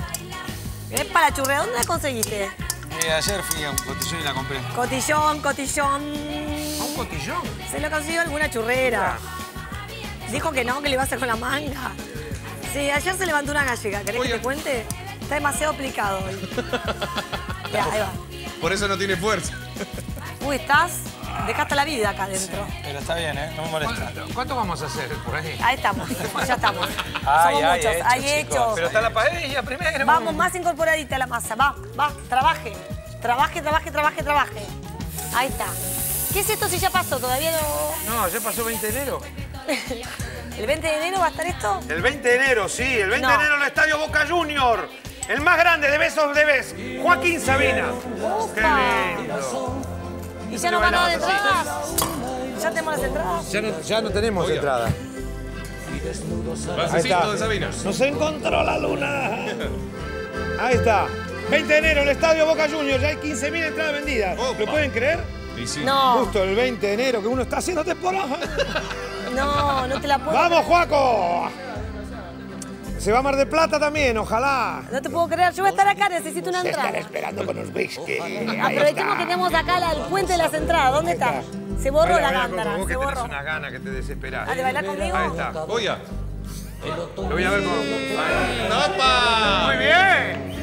Es para churrea, ¿dónde la conseguiste? Y ayer fui a un cotillón y la compré. Cotillón, cotillón. ¿Un cotillón? Se lo consiguió alguna churrera. Dijo que no, que le iba a hacer con la manga. Sí, ayer se levantó una gallega. ¿Querés que te cuente? Está demasiado aplicado hoy. Ya, ahí va. Por eso no tiene fuerza. Uy, estás... Dejaste la vida acá adentro. Pero está bien, ¿eh? No me molesta. ¿Cuánto, cuánto vamos a hacer por ahí? Ahí estamos, ya estamos. Ay, Somos ay, muchos, hecho, hay chicos. hechos. Pero está la paella primero. Vamos, más incorporadita la masa. Va, va, trabaje. Trabaje, trabaje, trabaje, trabaje. Ahí está. ¿Qué es esto si ya pasó? Todavía no... No, ya pasó veinte de enero. ¿El veinte de enero va a estar esto? El veinte de enero, sí. El veinte No. de enero en el Estadio Boca Junior. El más grande de besos de Bes. Joaquín Sabina. Qué lindo. ¿Y ya no ganó de entradas? ¿Ya tenemos las entradas? Ya no, ya no tenemos entrada. Basecito de Sabina. Nos encontró la luna. Ahí está. veinte de enero, el Estadio Boca Juniors. Ya hay quince mil entradas vendidas. Opa. ¿Lo pueden creer? Y sí. No, Justo el veinte de enero que uno está haciendo temporada. no, no te la puedo... ¡Vamos, Juaco! Se va a Mar del Plata también, ojalá. No te puedo creer. Yo voy a estar acá, necesito una entrada. esperando con los whisky. Aprovechemos que tenemos acá la- el puente de las entradas. ¿Dónde está? Se borró la gándara, Vos se que tenés borró. una gana que te desesperás. ¿Ah, de bailar conmigo? Ahí está. Oiga. Lo voy a ver con... ¡Opa! ¡Muy bien!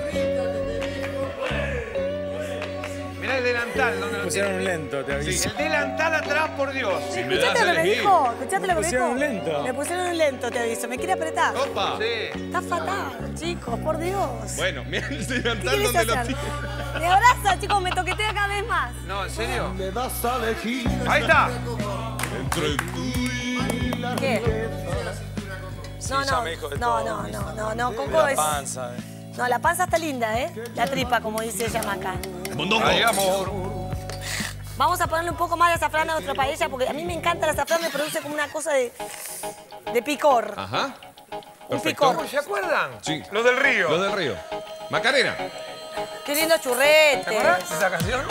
Mirá el delantal donde lo Pusieron tiene. un lento, te aviso. El delantal atrás, por Dios. Si me ¿Escuchaste das lo a que me elegir. dijo? ¿Escuchaste lo que me pusieron dijo? un lento. Me pusieron un lento, te aviso. Me quiere apretar. ¡Opa! Sí. Está fatal, chicos, por Dios. Bueno, mira el ¿Qué delantal quieres donde lo hacer? tiene. Me abraza, chicos, me toquetea cada vez más. No, ¿en serio? Ahí está. Entre tú y la... ¿Qué? Sí, No, ya no, me dijo de no, todo. no, no, no, no, Coco La es... panza, eh. No, la panza está linda, ¿eh? La tripa, como dice ella acá. Mondongo. Ahí vamos. Vamos a ponerle un poco más de azafrán a nuestra paella, porque a mí me encanta el azafrán, me produce como una cosa de, de picor. Ajá. Un Perfecto. picor. ¿Se acuerdan? Sí. Los del río. Los del río. Macarena. Qué lindo ¿Te churrete. acuerdas de esa canción?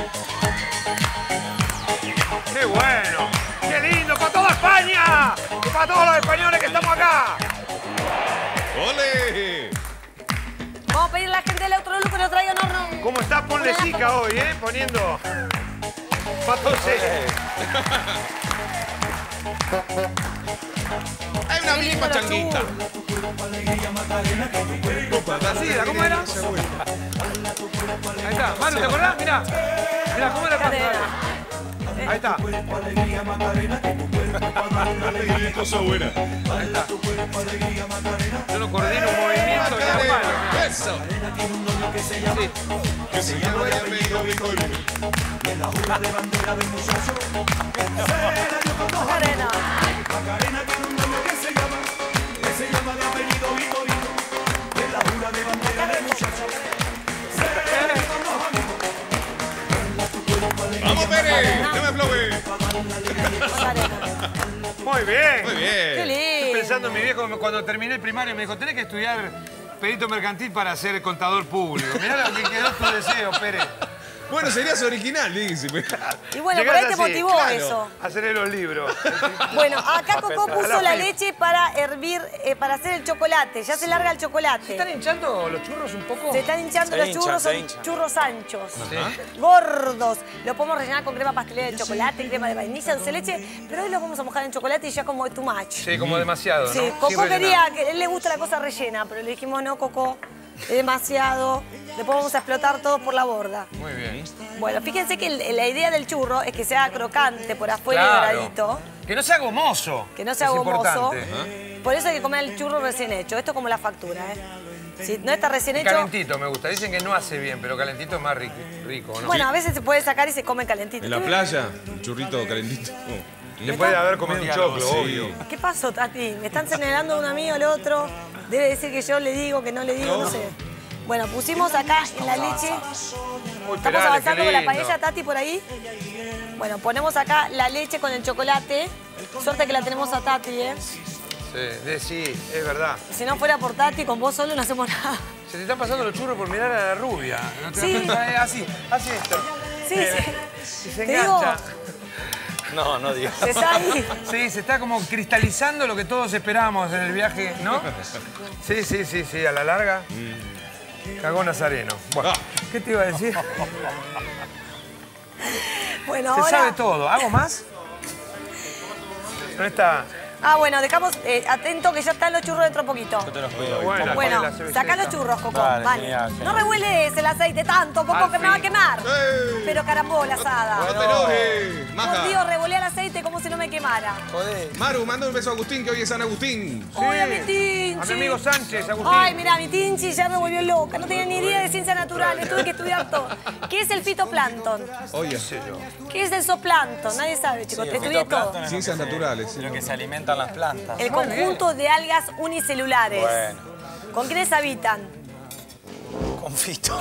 ¡Qué bueno! ¡Qué lindo! ¡Para toda España! ¡Y para todos los españoles que estamos acá! ¡Ole! Vamos a pedirle a la gente del otro lado que nos traigan horno. ¿Cómo está Ponle Sica hoy, eh? Poniendo... Patose. Hay una mini pachanguita. Nacida, ¿cómo era? Ahí está. Manu, ¿te acordás? Mirá. Mirá, ¿cómo era el Cadena. Ahí está. Cosa buena. Ahí está. Yo no coordino un movimiento ni a palo. Eso. Sí. Que se llama de apellido Vitorino. Cadena. Macarena tiene un novio que se llama, que se llama de apellido Vitorino, de la jura de bandera del muchacho. ¡Vamos, Pérez! ¡No me aplaude! Cadena. Muy bien. Muy Qué bien. Estoy lindo. pensando en mi viejo cuando terminé el primario me dijo, tenés que estudiar perito mercantil para ser contador público. Mirá lo que quedó tu deseo, Pérez. Bueno, serías original, dice. Y bueno, por Llegás ahí te así, motivó claro. eso. Hacerle los libros. Bueno, acá Coco puso la la flip. leche para hervir, eh, para hacer el chocolate. Ya se larga el chocolate. ¿Están hinchando los churros un poco? Se están hinchando Se los hinchan, churros, se son hinchan. churros anchos, Sí. gordos. Lo podemos rellenar con crema pastelera de chocolate, crema de vainilla, dulce de leche, pero hoy lo vamos a mojar en chocolate y ya como too much. Sí, como demasiado, Sí, ¿no? Sin Coco rellenar. quería, que a él le gusta la cosa rellena, pero le dijimos, no, Coco, es demasiado. Después vamos a explotar todo por la borda. Muy bien. Bueno, fíjense que el- la idea del churro es que sea crocante por afuera y Claro. doradito. Que no sea gomoso. Que no sea Es gomoso. importante. Por eso hay que comer el churro recién hecho. Esto es como la factura, ¿eh? Si no está recién Y hecho... calentito me gusta. Dicen que no hace bien, pero calentito es más rico, rico, ¿no? Bueno, a veces se puede sacar y se come calentito. En la ¿Qué- playa, un churrito calentito. Después de haber comido un diálogo, choclo, sí. obvio. ¿Qué pasó, Tati? Me están señalando a un amigo al otro. Debe decir que yo le digo, que no le digo, no, sé. Bueno, pusimos acá en la leche. Uy, Estamos Perales, avanzando qué con la lindo. paella, Tati, por ahí. Bueno, ponemos acá la leche con el chocolate. Suerte que la tenemos a Tati, ¿eh? Sí, de- sí, es verdad. Si no fuera por Tati, con vos solo no hacemos nada. Se te están pasando los churros por mirar a la rubia. ¿No te das Sí. cuenta? Eh, Así, así esto. Sí, Eh, sí. Y se Te digo, engancha. No, no digas. se está ahí. Sí, se está como cristalizando lo que todos esperábamos en el viaje, ¿no? Sí, sí, sí, sí, a la larga. Cagó Nazareno. Bueno, ¿qué te iba a decir? Bueno, Se ahora... sabe todo. ¿Hago más? No está. Ah, bueno, dejamos eh, atento que ya están los churros dentro de poquito. Yo te los cuido. Bueno, Bueno, la cebolleta. sacá los churros, Coco. Dale, Vale. genial, No genial. revueles el aceite tanto, Coco, Al que me va a fin. quemar. ¡Ey! Pero carambola asada. No te enojes, Por Maja. Dios, revolea el aceite como si no me quemara. Joder. Maru, manda un beso a Agustín, que hoy es San Agustín. Hola, mi Tinchi. A mi amigo Sánchez, Agustín. Ay, mira, mi Tinchi ya me volvió loca. No tenía ni idea de ciencias naturales. Tuve que estudiar todo. ¿Qué es el fitoplancton? Oye, ¿Qué es el zooplancton? Nadie sabe, chicos. Sí, Te el estudié todo. fitoplancton es lo Ciencias que se- naturales, sí. Lo que se alimentan las plantas. El conjunto de algas unicelulares. Bueno. ¿Con quiénes habitan? Con fito.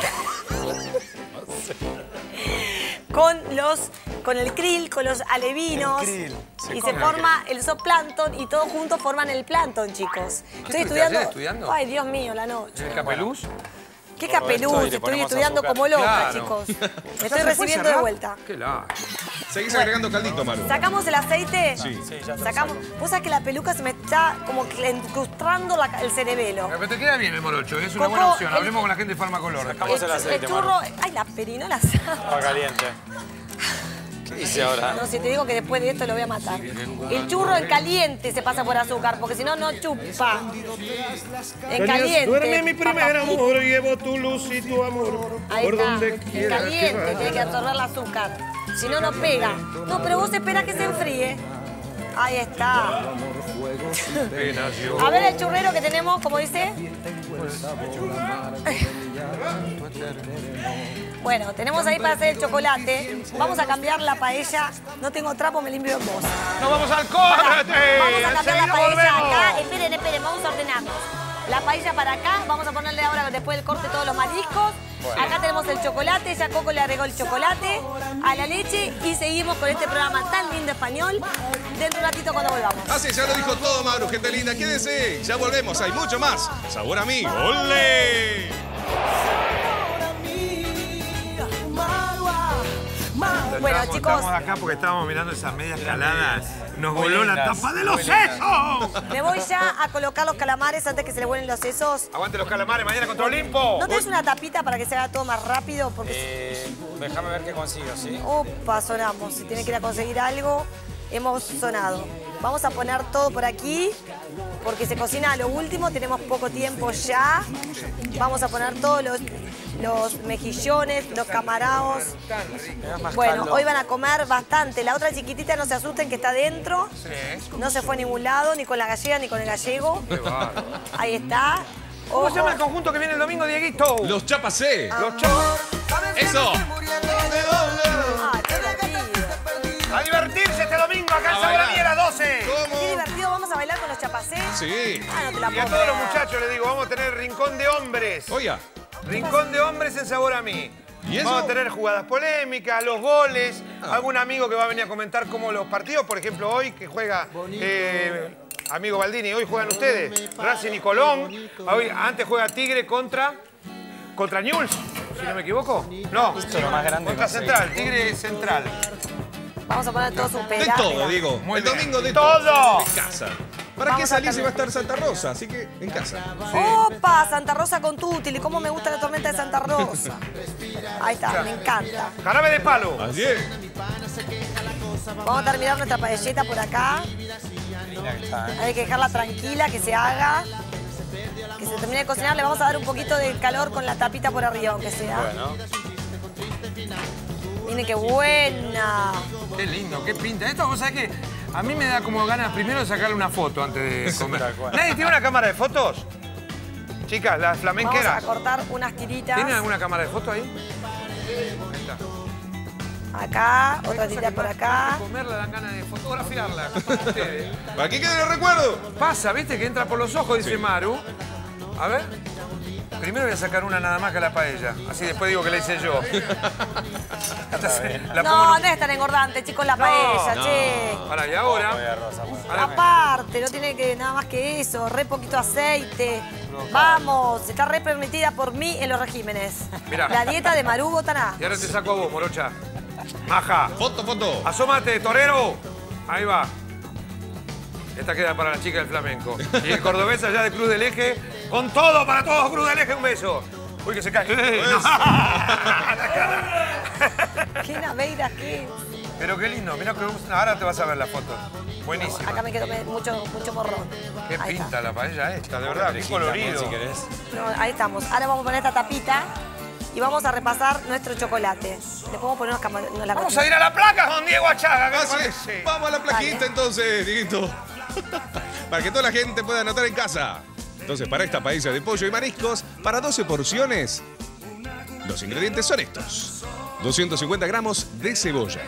Con los, con el krill, con los alevinos. El krill, se Y se come. forma el zooplancton y todos juntos forman el plancton, chicos. Estoy estuviste estudiando. ayer estudiando? Ay, Dios mío, la noche. ¿El capeluz? Qué Todo capeluz, esto y le estoy ponemos estudiando azúcar. como loca, Claro. chicos. Me ¿Ya estoy se fue recibiendo de Serrat? vuelta. Qué la. Seguís agregando caldito, Maru. ¿Sacamos el aceite? Sí. Sí, ya te lo Sacamos. saco. Vos sabés que la peluca se me está como que incrustando la- el cerebelo. Pero te queda bien el morocho, es una Coco, buena opción. el- Hablemos con la gente de Farmacolor. Sacamos el El aceite, churro. Maru. Ay, la perinola asada. Está caliente. ¿Qué dice ahora? No, si te digo que después de esto lo voy a matar. El churro en caliente se pasa por azúcar, porque si no, no chupa. En caliente. Duerme mi primer papá. amor, llevo tu luz y tu amor. Ahí por está. donde En quiera que caliente vaya. tiene que absorber el azúcar. Si no, no pega. No, pero vos esperás que se enfríe. Ahí está. Apenas yo. A ver el churrero que tenemos, como dice. Bueno, tenemos ahí para hacer el chocolate. Vamos a cambiar la paella. No tengo trapo, me limpio en vos. ¡Nos vamos al Pará, córrete! Vamos a cambiar la Enseguida paella volvemos. acá. Esperen, esperen, vamos a ordenarnos. La paella para acá, vamos a ponerle ahora después del corte todos los mariscos. Acá tenemos el chocolate, ya Coco le agregó el chocolate a la leche y seguimos con este programa tan lindo español dentro de un ratito cuando volvamos. Ah, sí, ya lo dijo todo, Maru, gente linda. Quédense, ya volvemos, hay mucho más. Sabor a mí, ¡ole! Bueno, Estamos- chicos. Estamos acá porque estábamos mirando esas medias caladas. Nos Muy voló la lindas, tapa de muy los lindas. sesos. Me voy ya a colocar los calamares antes que se le vuelen los sesos. Aguante los calamares, mañana contra Olimpo. ¿No tenés una tapita para que se haga todo más rápido? Porque... Eh, déjame ver qué consigo, ¿sí? Opa, sonamos. Si tiene que ir a conseguir algo, hemos sonado. Vamos a poner todo por aquí, porque se cocina a lo último, tenemos poco tiempo ya. Vamos a poner todos los, los mejillones, los camaraos. Me das más Bueno, caldo. hoy van a comer bastante. La otra chiquitita, no se asusten que está dentro. No se fue a ningún lado, ni con la gallega, ni con el gallego. Ahí está. ¿Cómo se llama el Ojo. conjunto que viene el domingo, Dieguito? Los chapacé. Los chavos. Eso. Ah, qué divertido. A divertirse este domingo acá en A Sabor a bailar. Mí a las doce. Qué ¿Cómo? divertido. Vamos a bailar con los chapacés. Sí. Ah, no te la Y a puedo todos los creer. muchachos les digo, vamos a tener rincón de hombres. Oiga. Rincón de hombres en Sabor a Mí. ¿Y eso? Vamos a tener jugadas polémicas, los goles, algún amigo que va a venir a comentar cómo los partidos, por ejemplo, hoy que juega eh, amigo Baldini, hoy juegan ustedes, Racing y Colón, hoy, antes juega Tigre contra, contra Newell's. si no me equivoco. No, Esto es lo más grande Contra que Central, Tigre Central. Vamos a poner todo su De pera. todo, Diego. Muy El bien. domingo de ¡Todo! todo. En casa. ¿Para Vamos qué a salís si va a terminar. estar Santa Rosa? Así que en casa. Opa, Santa Rosa con Tutil. ¿Cómo me gusta la tormenta de Santa Rosa? Ahí está, me encanta. Jarabe de palo. Ayer. Vamos a terminar nuestra paelleta por acá. Mira que está, ¿eh? Hay que dejarla tranquila, que se haga. Que se termine de cocinar. Le vamos a dar un poquito de calor con la tapita por arriba, aunque sea. Bueno. Miren qué buena. Qué lindo, qué pinta. Esto, vos sabés que a mí me da como ganas primero de sacarle una foto antes de comer. Tal cual. ¿Nadie tiene una cámara de fotos? Chicas, las Vamos a flamenqueras. cortar unas tiritas. ¿Tienen alguna cámara de fotos ahí? Ahí está. Acá, otra tirita por acá. Comerla dan ganas de fotografiarla. Ustedes. ¿Para qué queda el recuerdo? Pasa, ¿viste? Que entra por los ojos, dice Maru. A ver. Primero voy a sacar una nada más que la paella. Así después digo que la hice yo. Entonces, la pongo No, en no es tan engordante, chicos, la paella, No. che. un- Ahora, y ahora. Voy a Rosa, pues. Ahora- Aparte, no tiene que nada más que eso, re poquito aceite. Vamos, está re permitida por mí en los regímenes. Mirá. La dieta de Maru Botaná. Y ahora te saco a vos, morocha. Maja. Foto, foto. Asómate, torero. Ahí va. Esta queda para la chica del flamenco. Y el cordobés allá de Cruz del Eje. Con todo para todos, Cruz del Eje, un beso. Uy, que se cae. ¡Eh, no! Qué naveira, qué. Pero qué lindo. Mirá que ahora te vas a ver la foto. Buenísima. Acá me quedó me- mucho, mucho morrón. Qué Ahí pinta está. la paella esta, de verdad. Qué Perejil también, colorido. si querés. No, ahí estamos. Ahora vamos a poner esta tapita y vamos a repasar nuestro chocolate. Le podemos poner unos camarones. Vamos a ir a la placa con Diego Achaga. ¿Qué Ah, te sí. parece? Vamos a la plaquita Dale. entonces, Dieguito. Para que toda la gente pueda anotar en casa. Entonces, para esta paella de pollo y mariscos, para doce porciones, los ingredientes son estos. doscientos cincuenta gramos de cebolla.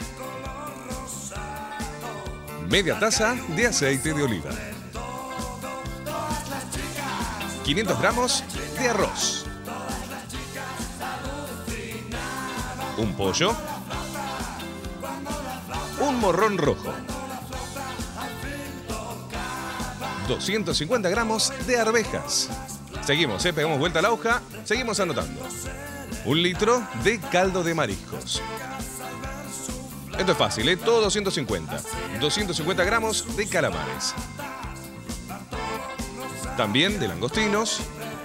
Media taza de aceite de oliva. quinientos gramos de arroz. Un pollo. Un morrón rojo. doscientos cincuenta gramos de arvejas. Seguimos, ¿eh? Pegamos vuelta a la hoja. Seguimos anotando. Un litro de caldo de mariscos. Esto es fácil, ¿eh? Todo doscientos cincuenta. doscientos cincuenta gramos de calamares. También de langostinos.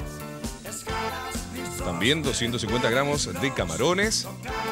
También doscientos cincuenta gramos de camarones.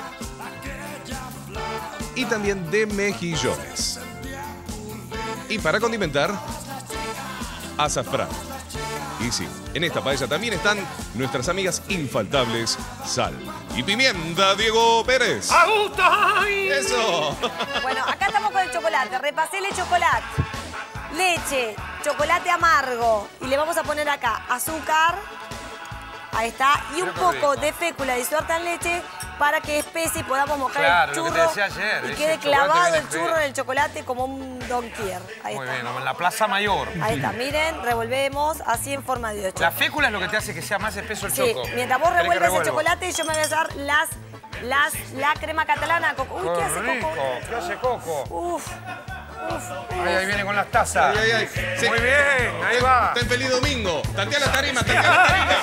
Y también de mejillones. Y para condimentar, azafrán. Y sí, en esta paella también están nuestras amigas infaltables, sal y pimienta, Diego Pérez. ¡A gusto! ¡Ay! ¡Eso! Bueno, acá estamos con el chocolate. Repaséle chocolate. Leche, chocolate amargo. Y le vamos a poner acá azúcar. Ahí está. Y un Mira qué poco rico. de fécula disuelta en leche para que espese y podamos mojar Claro, el lo que churro. te decía ayer, y ese quede chocolate clavado viene el churro feo. en el chocolate como un donquier. Ahí Muy está. bien, en la Plaza Mayor. Ahí está, miren, revolvemos así en forma de ocho. La fécula es lo que te hace que sea más espeso el Sí, choco. mientras vos ¿Querés que revuelves el revuelva? chocolate, yo me voy a hacer las, las, la crema catalana. Coco. Uy, ¿qué hace rico! Coco? ¿Qué hace Coco? Uf, uf, uf. Ahí, ahí viene con las tazas. Ay, ay, ay. Sí. Muy bien, ahí va. Ten feliz domingo. Tantea la tarima, tantea la tarima.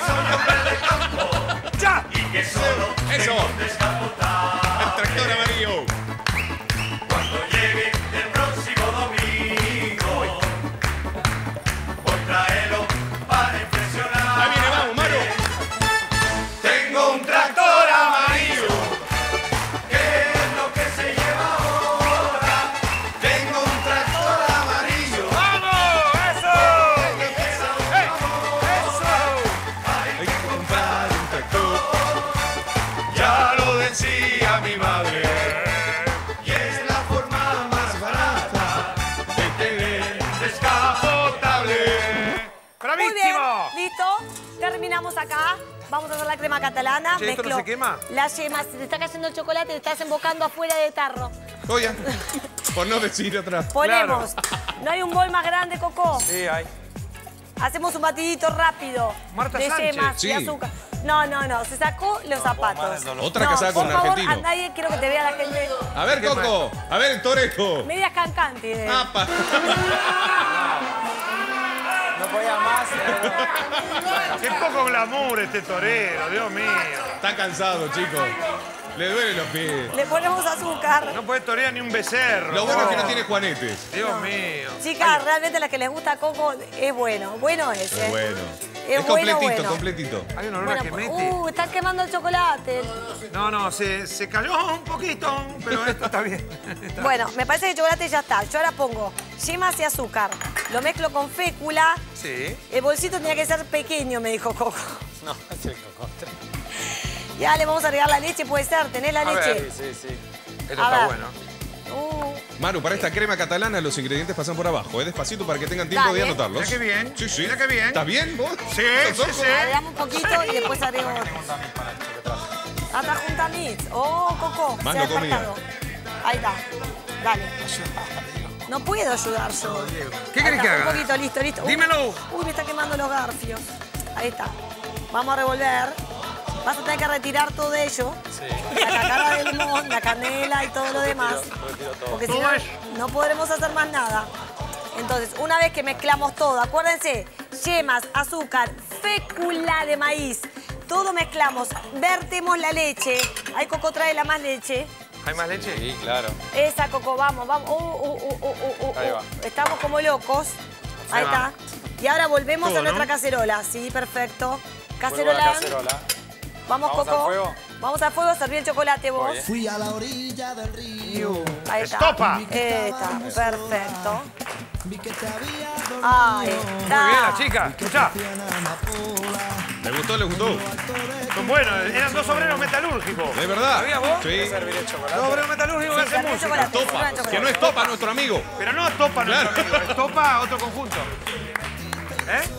¡Ya! Eso. El tractor amarillo. Cuando llegue el próximo domingo, voy traerlo para impresionar. Ahí viene, vamos, Maru. Tengo un tractor amarillo, que es lo que se lleva ahora. Tengo un tractor amarillo, ¡Vamos! ¡Eso! ¡Eh! Hay que comprar un tractor. ya lo decía mi madre. Y es la forma más barata de tener descapotable. Muy bien, ¡Bravísimo! listo. Terminamos acá. Vamos a hacer la crema catalana. Che, ¿esto no Mezclo se quema? las yemas. Se te está cayendo el chocolate, te estás embocando afuera del tarro. Oye, por no decir otra. Ponemos. ¿No hay un bol más grande, Coco? Sí, hay. Hacemos un batidito rápido. Marta de Sánchez. yemas Sí. y azúcar. No, no, no. Se sacó los zapatos. Otra No, casada con por un favor, argentino. a nadie quiero que te vea la gente. A ver, Coco. A ver, el torejo. Medias cancantes. Apa. No podía más. Qué poco glamour este torero, Dios mío. Está cansado, chicos. Le duelen los pies. Le ponemos azúcar. No puede torear ni un becerro. Lo bueno es que no tiene juanetes. Dios mío. Chicas, realmente a las que les gusta Coco es bueno. Bueno es, ¿eh? Es bueno. Es Es bueno, completito, bueno. completito. Hay un olor a Bueno, quemete. uh, están quemando el chocolate. No, no, se, se cayó un poquito, pero esto está bien. Está. Bueno, me parece que el chocolate ya está. Yo ahora pongo yemas y azúcar. Lo mezclo con fécula. Sí. El bolsito tenía que ser pequeño, me dijo Coco. No, es el cocote. Ya le vamos a agregar la leche, puede ser. ¿Tenés la A leche? ver. Sí, sí, sí. Esto A está ver. bueno. Uh, Manu, para esta crema catalana los ingredientes pasan por abajo. Es despacito para que tengan tiempo Dale. de anotarlos. Mira qué bien. Sí, sí. Mira qué bien. ¿Estás bien vos? Sí, ¿Sos sí, ojo? sí. agregamos un poquito y después agrego otro. Hasta junta mix. Oh, Coco. Más se ha no comía. despertado. Ahí está. Dale. No puedo ayudar yo. ¿Qué Ahí querés está, que haga? Un poquito, listo, listo. Uy, Dímelo. Uy, me está quemando los garfios. Ahí está. Vamos a revolver. Vas a tener que retirar todo ello. Sí. La cáscara de limón, la canela y todo lo demás. Retiro todo. Porque si Todo no, eso. no podremos hacer más nada. Entonces, una vez que mezclamos todo, acuérdense, yemas, azúcar, fécula de maíz, todo mezclamos, vertemos la leche. Ahí Coco trae la más leche. ¿Hay más leche? Sí, claro. Esa, Coco, vamos, vamos. Uh, uh, uh, uh, uh, uh. Ahí va. Estamos como locos. Ahí Ahí va. está. Y ahora volvemos Todo, a nuestra ¿no? cacerola. Sí, perfecto. Vuelvo a Cacerola. la cacerola. Vamos, ¿Vamos Coco. al fuego? Vamos al fuego, servir el chocolate vos. Oye. Fui a la orilla del río. Ahí está. Estopa. Ahí está, perfecto. Vi que te había Ahí Muy está. bien, la chica. Escuchá. ¿Le gustó? ¿Le gustó? Son buenos. Eran dos obreros metalúrgicos. ¿De verdad? ¿Sabías vos? Sí. Servir el chocolate. Dos obreros metalúrgicos que Sí, hacen servir música. chocolate. Topa. Servir chocolate. Que no es Topa, nuestro amigo. Pero no Topa nuestro Claro. amigo. Es Topa otro conjunto. ¿Eh?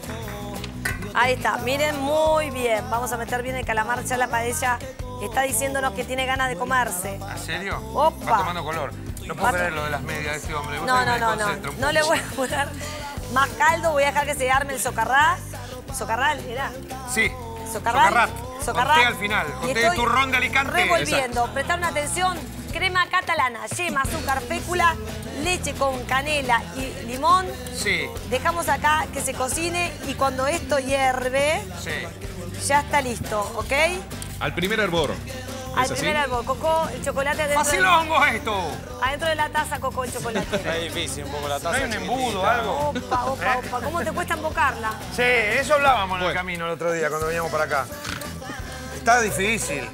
Ahí está, miren, muy bien. Vamos a meter bien el calamar. Ya la paella está diciéndonos que tiene ganas de comerse. ¿En serio? Opa. Va tomando color. No puedo Va creer to- lo de las medias de este hombre. Vos No, sabés no, que no, me no. concentro un No le poco. voy a poner más caldo. Voy a dejar que se arme el socarrá. ¿Socarral era? Sí. Socarrat. Socarrat. Con té al final. Con Y té de estoy turrón de Alicante. Revolviendo. Prestaron atención. Crema catalana, yema, azúcar, fécula, leche con canela y limón. Sí, Dejamos acá que se cocine y cuando esto hierve, sí. ya está listo, ¿ok? Al primer hervor. Al ¿Es así? primer árbol, Coco, el chocolate adentro de, ¡Facilongo esto! adentro de la taza, Coco, el chocolate. Es difícil un poco la taza. ¿No hay un embudo o chiquitita. algo? Opa, opa, opa. ¿Cómo te cuesta embocarla? Sí, eso hablábamos en el Bueno. camino el otro día cuando veníamos para acá. Está difícil.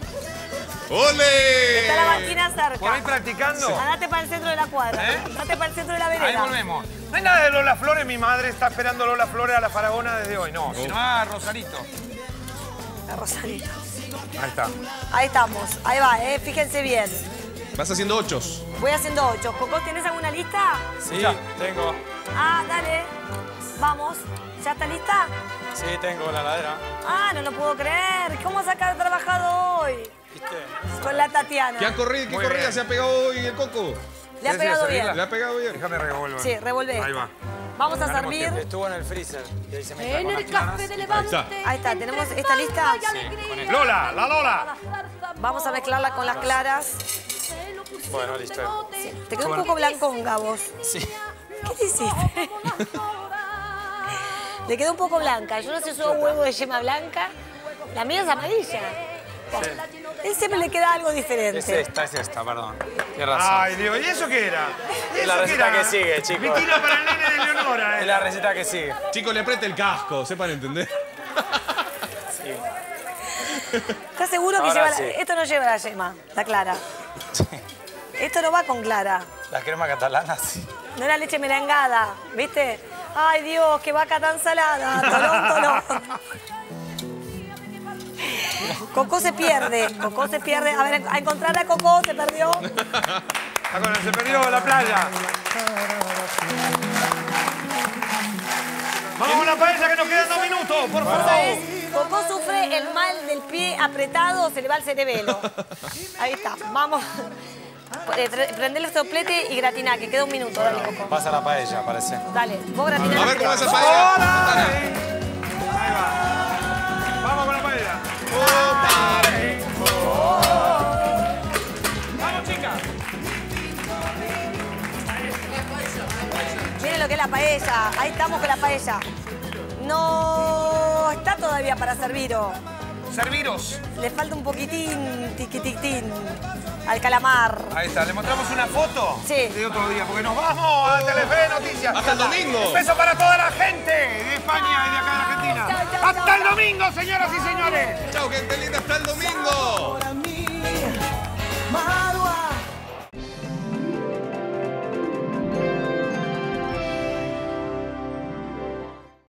¡Ole! Está la banquina cerca. ¿Por ahí practicando? Andate para el centro de la cuadra. ¿Eh? Andate para el centro de la vereda. Ahí volvemos. No hay nada de Lola Flores, mi madre está esperando Lola Flores a la Faraona desde hoy. No, sino a Rosarito. La Rosarito. Ahí está. Ahí estamos. Ahí va, eh. Fíjense bien. Vas haciendo ochos. Voy haciendo ocho. Coco, ¿tienes alguna lista? Sí, tengo. Ah, dale. Vamos. ¿Ya está lista? Sí, tengo la heladera. Ah, no lo puedo creer. ¿Cómo has acá trabajado hoy? ¿Viste? Con la Tatiana. ¿Qué ha corrido? ¿Qué Muy corrida bien. se ha pegado hoy el Coco? Le ha ¿Querés ir a pegado servirla? bien. ¿Le ha pegado bien? Déjame revolver. Sí, revolvé. Ahí va. Vamos a Ganamos servir. Estuvo en el freezer. Y ahí se mezcla En con el las claras. café de Ahí Levante. está. Ahí está, ¿tenemos esta lista? Lola, la Lola. Vamos a mezclarla con las claras. Bueno, listo. Te quedó un poco blanconga vos. Sí. ¿Qué te hiciste? Le quedó un poco blanca. Yo no sé si uso huevo de yema blanca. La mía es amarilla. Él siempre le queda algo diferente. Es esta, es esta, perdón. Tienes razón. Ay, Dios, ¿y eso qué era? Es la ¿Eso qué receta era? que sigue, chicos. Vitina para el nene de Leonora. Es eh. la receta que sigue. Chicos, le aprieta el casco, sepan entender. ¿Estás seguro que Ahora lleva la- sí. esto no lleva la yema, la clara? Esto no va con clara. La crema catalana, sí. No era leche merengada, ¿viste? Ay, Dios, qué vaca tan salada. Tolón, tolón. Coco se pierde, Coco se pierde. A ver, a encontrar a Coco, se perdió. Ah, bueno, se perdió la playa. Vamos con la paella que nos quedan dos minutos, por favor. ¿Sabes? Coco sufre el mal del pie apretado, se le va el cerebelo. Ahí está, vamos. Eh, pre- Prendele el soplete y gratiná, que queda un minuto, dale, Coco. Pasa la paella, parece. Dale, vos gratiná. A ver cómo va esa ¡Hola! paella. Ahí va. Vamos con la paella. Vamos, chicas. Miren lo que es la paella. Ahí estamos con la paella. No está todavía para serviro. Serviros. Le falta un poquitín, tiquititín, al calamar. Ahí está, le mostramos una foto Sí. de otro día, porque nos vamos a Telefe Noticias. ¡Hasta el domingo! Un beso para toda la gente de España y de acá de Argentina. Chau, chau, ¡Hasta chau, el chau. domingo, señoras y señores! Chao, gente linda.